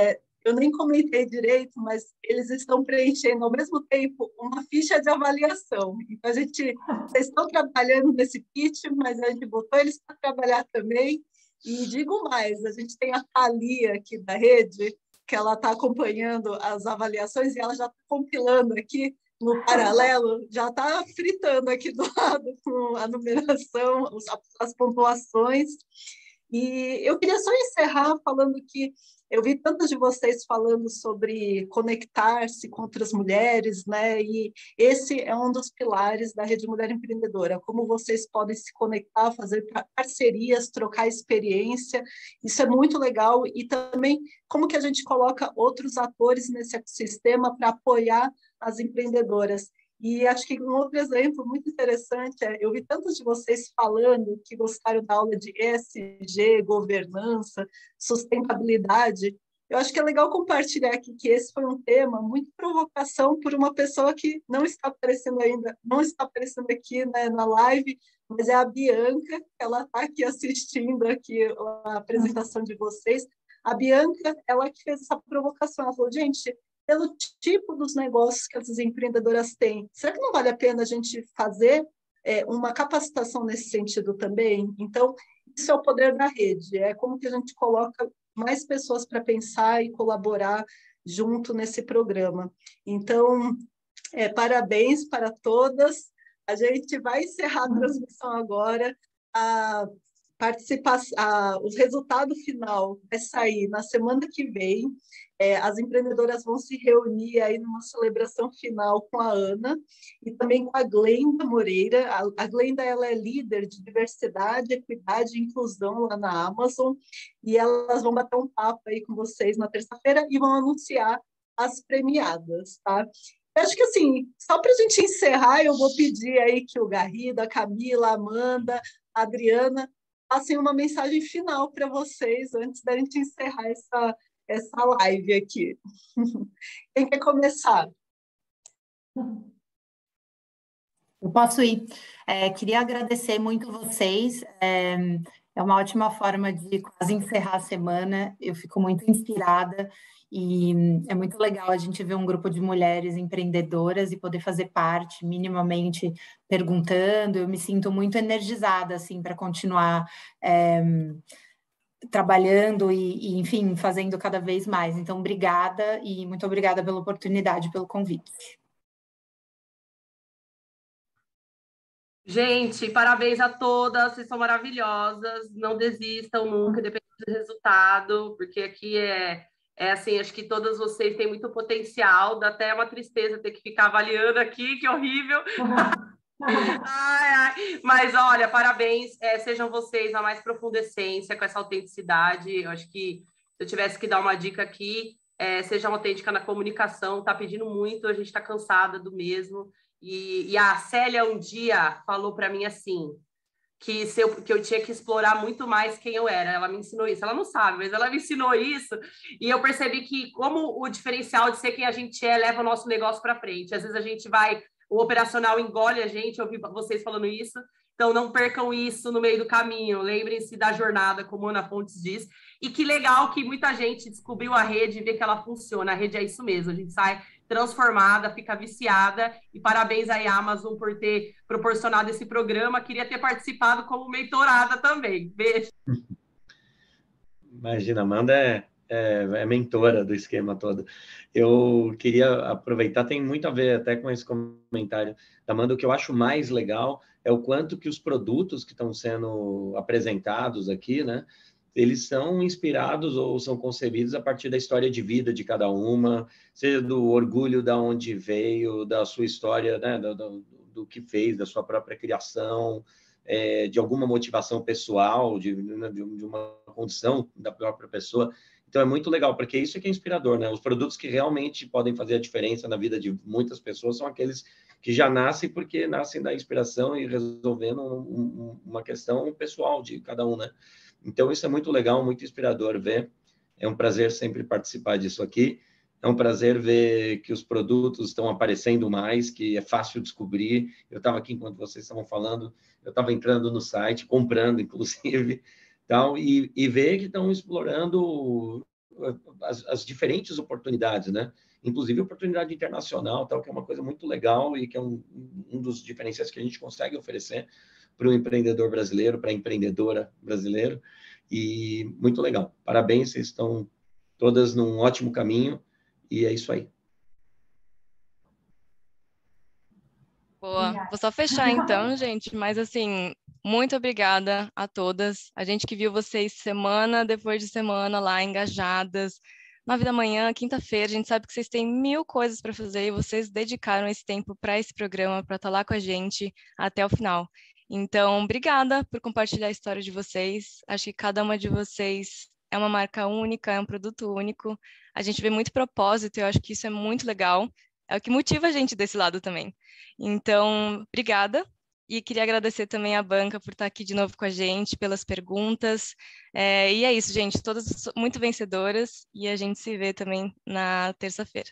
eu nem comentei direito, mas eles estão preenchendo ao mesmo tempo uma ficha de avaliação. Então, vocês estão trabalhando nesse pitch, mas a gente botou eles para trabalhar também. E digo mais, a gente tem a Thalia aqui da rede, que ela está acompanhando as avaliações e ela já está compilando aqui no paralelo, já está fritando aqui do lado com a numeração, as pontuações. E eu queria só encerrar falando que eu vi tantos de vocês falando sobre conectar-se com outras mulheres, né? E esse é um dos pilares da Rede Mulher Empreendedora, como vocês podem se conectar, fazer parcerias, trocar experiência, isso é muito legal, e também como que a gente coloca outros atores nesse ecossistema para apoiar as empreendedoras. E acho que um outro exemplo muito interessante eu vi tantos de vocês falando que gostaram da aula de ESG, governança, sustentabilidade. Eu acho que é legal compartilhar aqui que esse foi um tema muito provocação por uma pessoa que não está aparecendo ainda, não está aparecendo aqui, né, na live, mas é a Bianca, ela está aqui assistindo aqui a apresentação de vocês. A Bianca, ela que fez essa provocação, ela falou, gente, pelo tipo dos negócios que essas empreendedoras têm, será que não vale a pena a gente fazer uma capacitação nesse sentido também? Então, isso é o poder da rede, é como que a gente coloca mais pessoas para pensar e colaborar junto nesse programa. Então, parabéns para todas. A gente vai encerrar a transmissão agora. O resultado final vai sair na semana que vem. As empreendedoras vão se reunir aí numa celebração final com a Ana e também com a Glenda Moreira. A Glenda, ela é líder de diversidade, equidade e inclusão lá na Amazon, e elas vão bater um papo aí com vocês na terça-feira e vão anunciar as premiadas, tá? Eu acho que, assim, só para a gente encerrar, eu vou pedir aí que o Garrido, a Camila, a Amanda, a Adriana passem uma mensagem final para vocês antes da gente encerrar essa live aqui. Quem quer começar? Eu posso ir. Queria agradecer muito vocês. É uma ótima forma de quase encerrar a semana. Eu fico muito inspirada e é muito legal a gente ver um grupo de mulheres empreendedoras e poder fazer parte, minimamente perguntando. Eu me sinto muito energizada assim para continuar trabalhando e, enfim, fazendo cada vez mais. Então, obrigada e muito obrigada pela oportunidade, pelo convite. Gente, parabéns a todas, vocês são maravilhosas, não desistam nunca, independente do resultado, porque aqui é assim, acho que todas vocês têm muito potencial, dá até uma tristeza ter que ficar avaliando aqui, que horrível. Mas olha, parabéns, sejam vocês a mais profunda essência, com essa autenticidade. Eu acho que se eu tivesse que dar uma dica aqui, seja autêntica na comunicação, tá pedindo muito, a gente tá cansada do mesmo. E a Célia um dia falou para mim assim, que eu tinha que explorar muito mais quem eu era. Ela me ensinou isso. Ela não sabe, mas ela me ensinou isso. E eu percebi que como o diferencial de ser quem a gente leva o nosso negócio para frente. Às vezes a gente o operacional engole a gente, eu ouvi vocês falando isso. Então, não percam isso no meio do caminho. Lembrem-se da jornada, como a Ana Fontes diz. E que legal que muita gente descobriu a rede e vê que ela funciona. A rede é isso mesmo. A gente sai transformada, fica viciada. E parabéns aí, Amazon, por ter proporcionado esse programa. Queria ter participado como mentorada também. Beijo. Imagina, Amanda é mentora do esquema todo. Eu queria aproveitar, tem muito a ver até com esse comentário da Amanda. O que eu acho mais legal é o quanto que os produtos que estão sendo apresentados aqui, né, eles são inspirados ou são concebidos a partir da história de vida de cada uma, seja do orgulho da onde veio, da sua história, né, do que fez, da sua própria criação, de alguma motivação pessoal, de uma condição da própria pessoa. Então, é muito legal, porque isso é que é inspirador, né? Os produtos que realmente podem fazer a diferença na vida de muitas pessoas são aqueles que já nascem porque nascem da inspiração e resolvendo uma questão pessoal de cada um, né? Então, isso é muito legal, muito inspirador ver. É um prazer sempre participar disso aqui. É um prazer ver que os produtos estão aparecendo mais, que é fácil descobrir. Eu estava aqui enquanto vocês estavam falando, eu estava entrando no site, comprando, inclusive, tal, e ver que estão explorando as diferentes oportunidades, né? Inclusive oportunidade internacional, tal, que é uma coisa muito legal e que é um dos diferenciais que a gente consegue oferecer para o empreendedor brasileiro, para a empreendedora brasileira, e muito legal. Parabéns, vocês estão todas num ótimo caminho, e é isso aí. Boa, vou só fechar então, gente, mas assim, muito obrigada a todas. A gente que viu vocês semana depois de semana lá engajadas, 9 da manhã, quinta-feira, a gente sabe que vocês têm 1000 coisas para fazer e vocês dedicaram esse tempo para esse programa, para estar lá com a gente até o final. Então, obrigada por compartilhar a história de vocês. Acho que cada uma de vocês é uma marca única, é um produto único. A gente vê muito propósito e eu acho que isso é muito legal. É o que motiva a gente desse lado também. Então, obrigada. E queria agradecer também a banca por estar aqui de novo com a gente, pelas perguntas. E é isso, gente. Todas muito vencedoras. E a gente se vê também na terça-feira.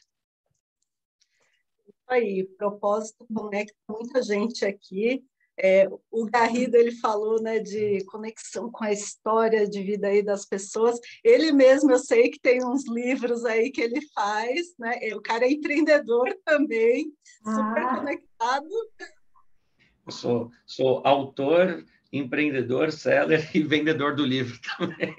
Aí, propósito conecta muita gente aqui. O Garrido, ele falou, né, de conexão com a história de vida aí das pessoas. Ele mesmo, eu sei que tem uns livros aí que ele faz, né? O cara é empreendedor também, super conectado. Eu sou autor, empreendedor, seller e vendedor do livro também.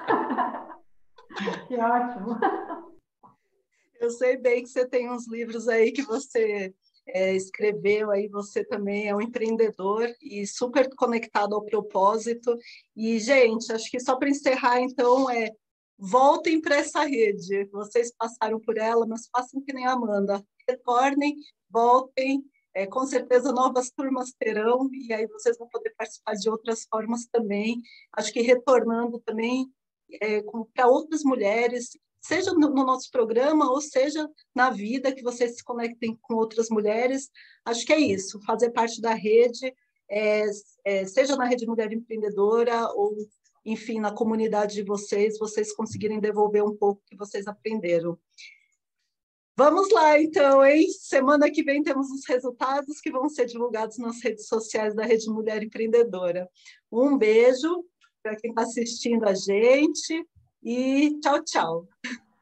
Que ótimo! Eu sei bem que você tem uns livros aí que você escreveu, aí você também é um empreendedor e super conectado ao propósito. E, gente, acho que só para encerrar, então, voltem para essa rede. Vocês passaram por ela, mas façam que nem a Amanda. Retornem, voltem. Com certeza novas turmas terão, e aí vocês vão poder participar de outras formas também. Acho que retornando também para outras mulheres, seja no nosso programa, ou seja na vida, que vocês se conectem com outras mulheres. Acho que é isso, fazer parte da rede, seja na Rede Mulher Empreendedora, ou, enfim, na comunidade de vocês conseguirem devolver um pouco que vocês aprenderam. Vamos lá, então, hein? Semana que vem temos os resultados que vão ser divulgados nas redes sociais da Rede Mulher Empreendedora. Um beijo para quem está assistindo a gente e tchau, tchau.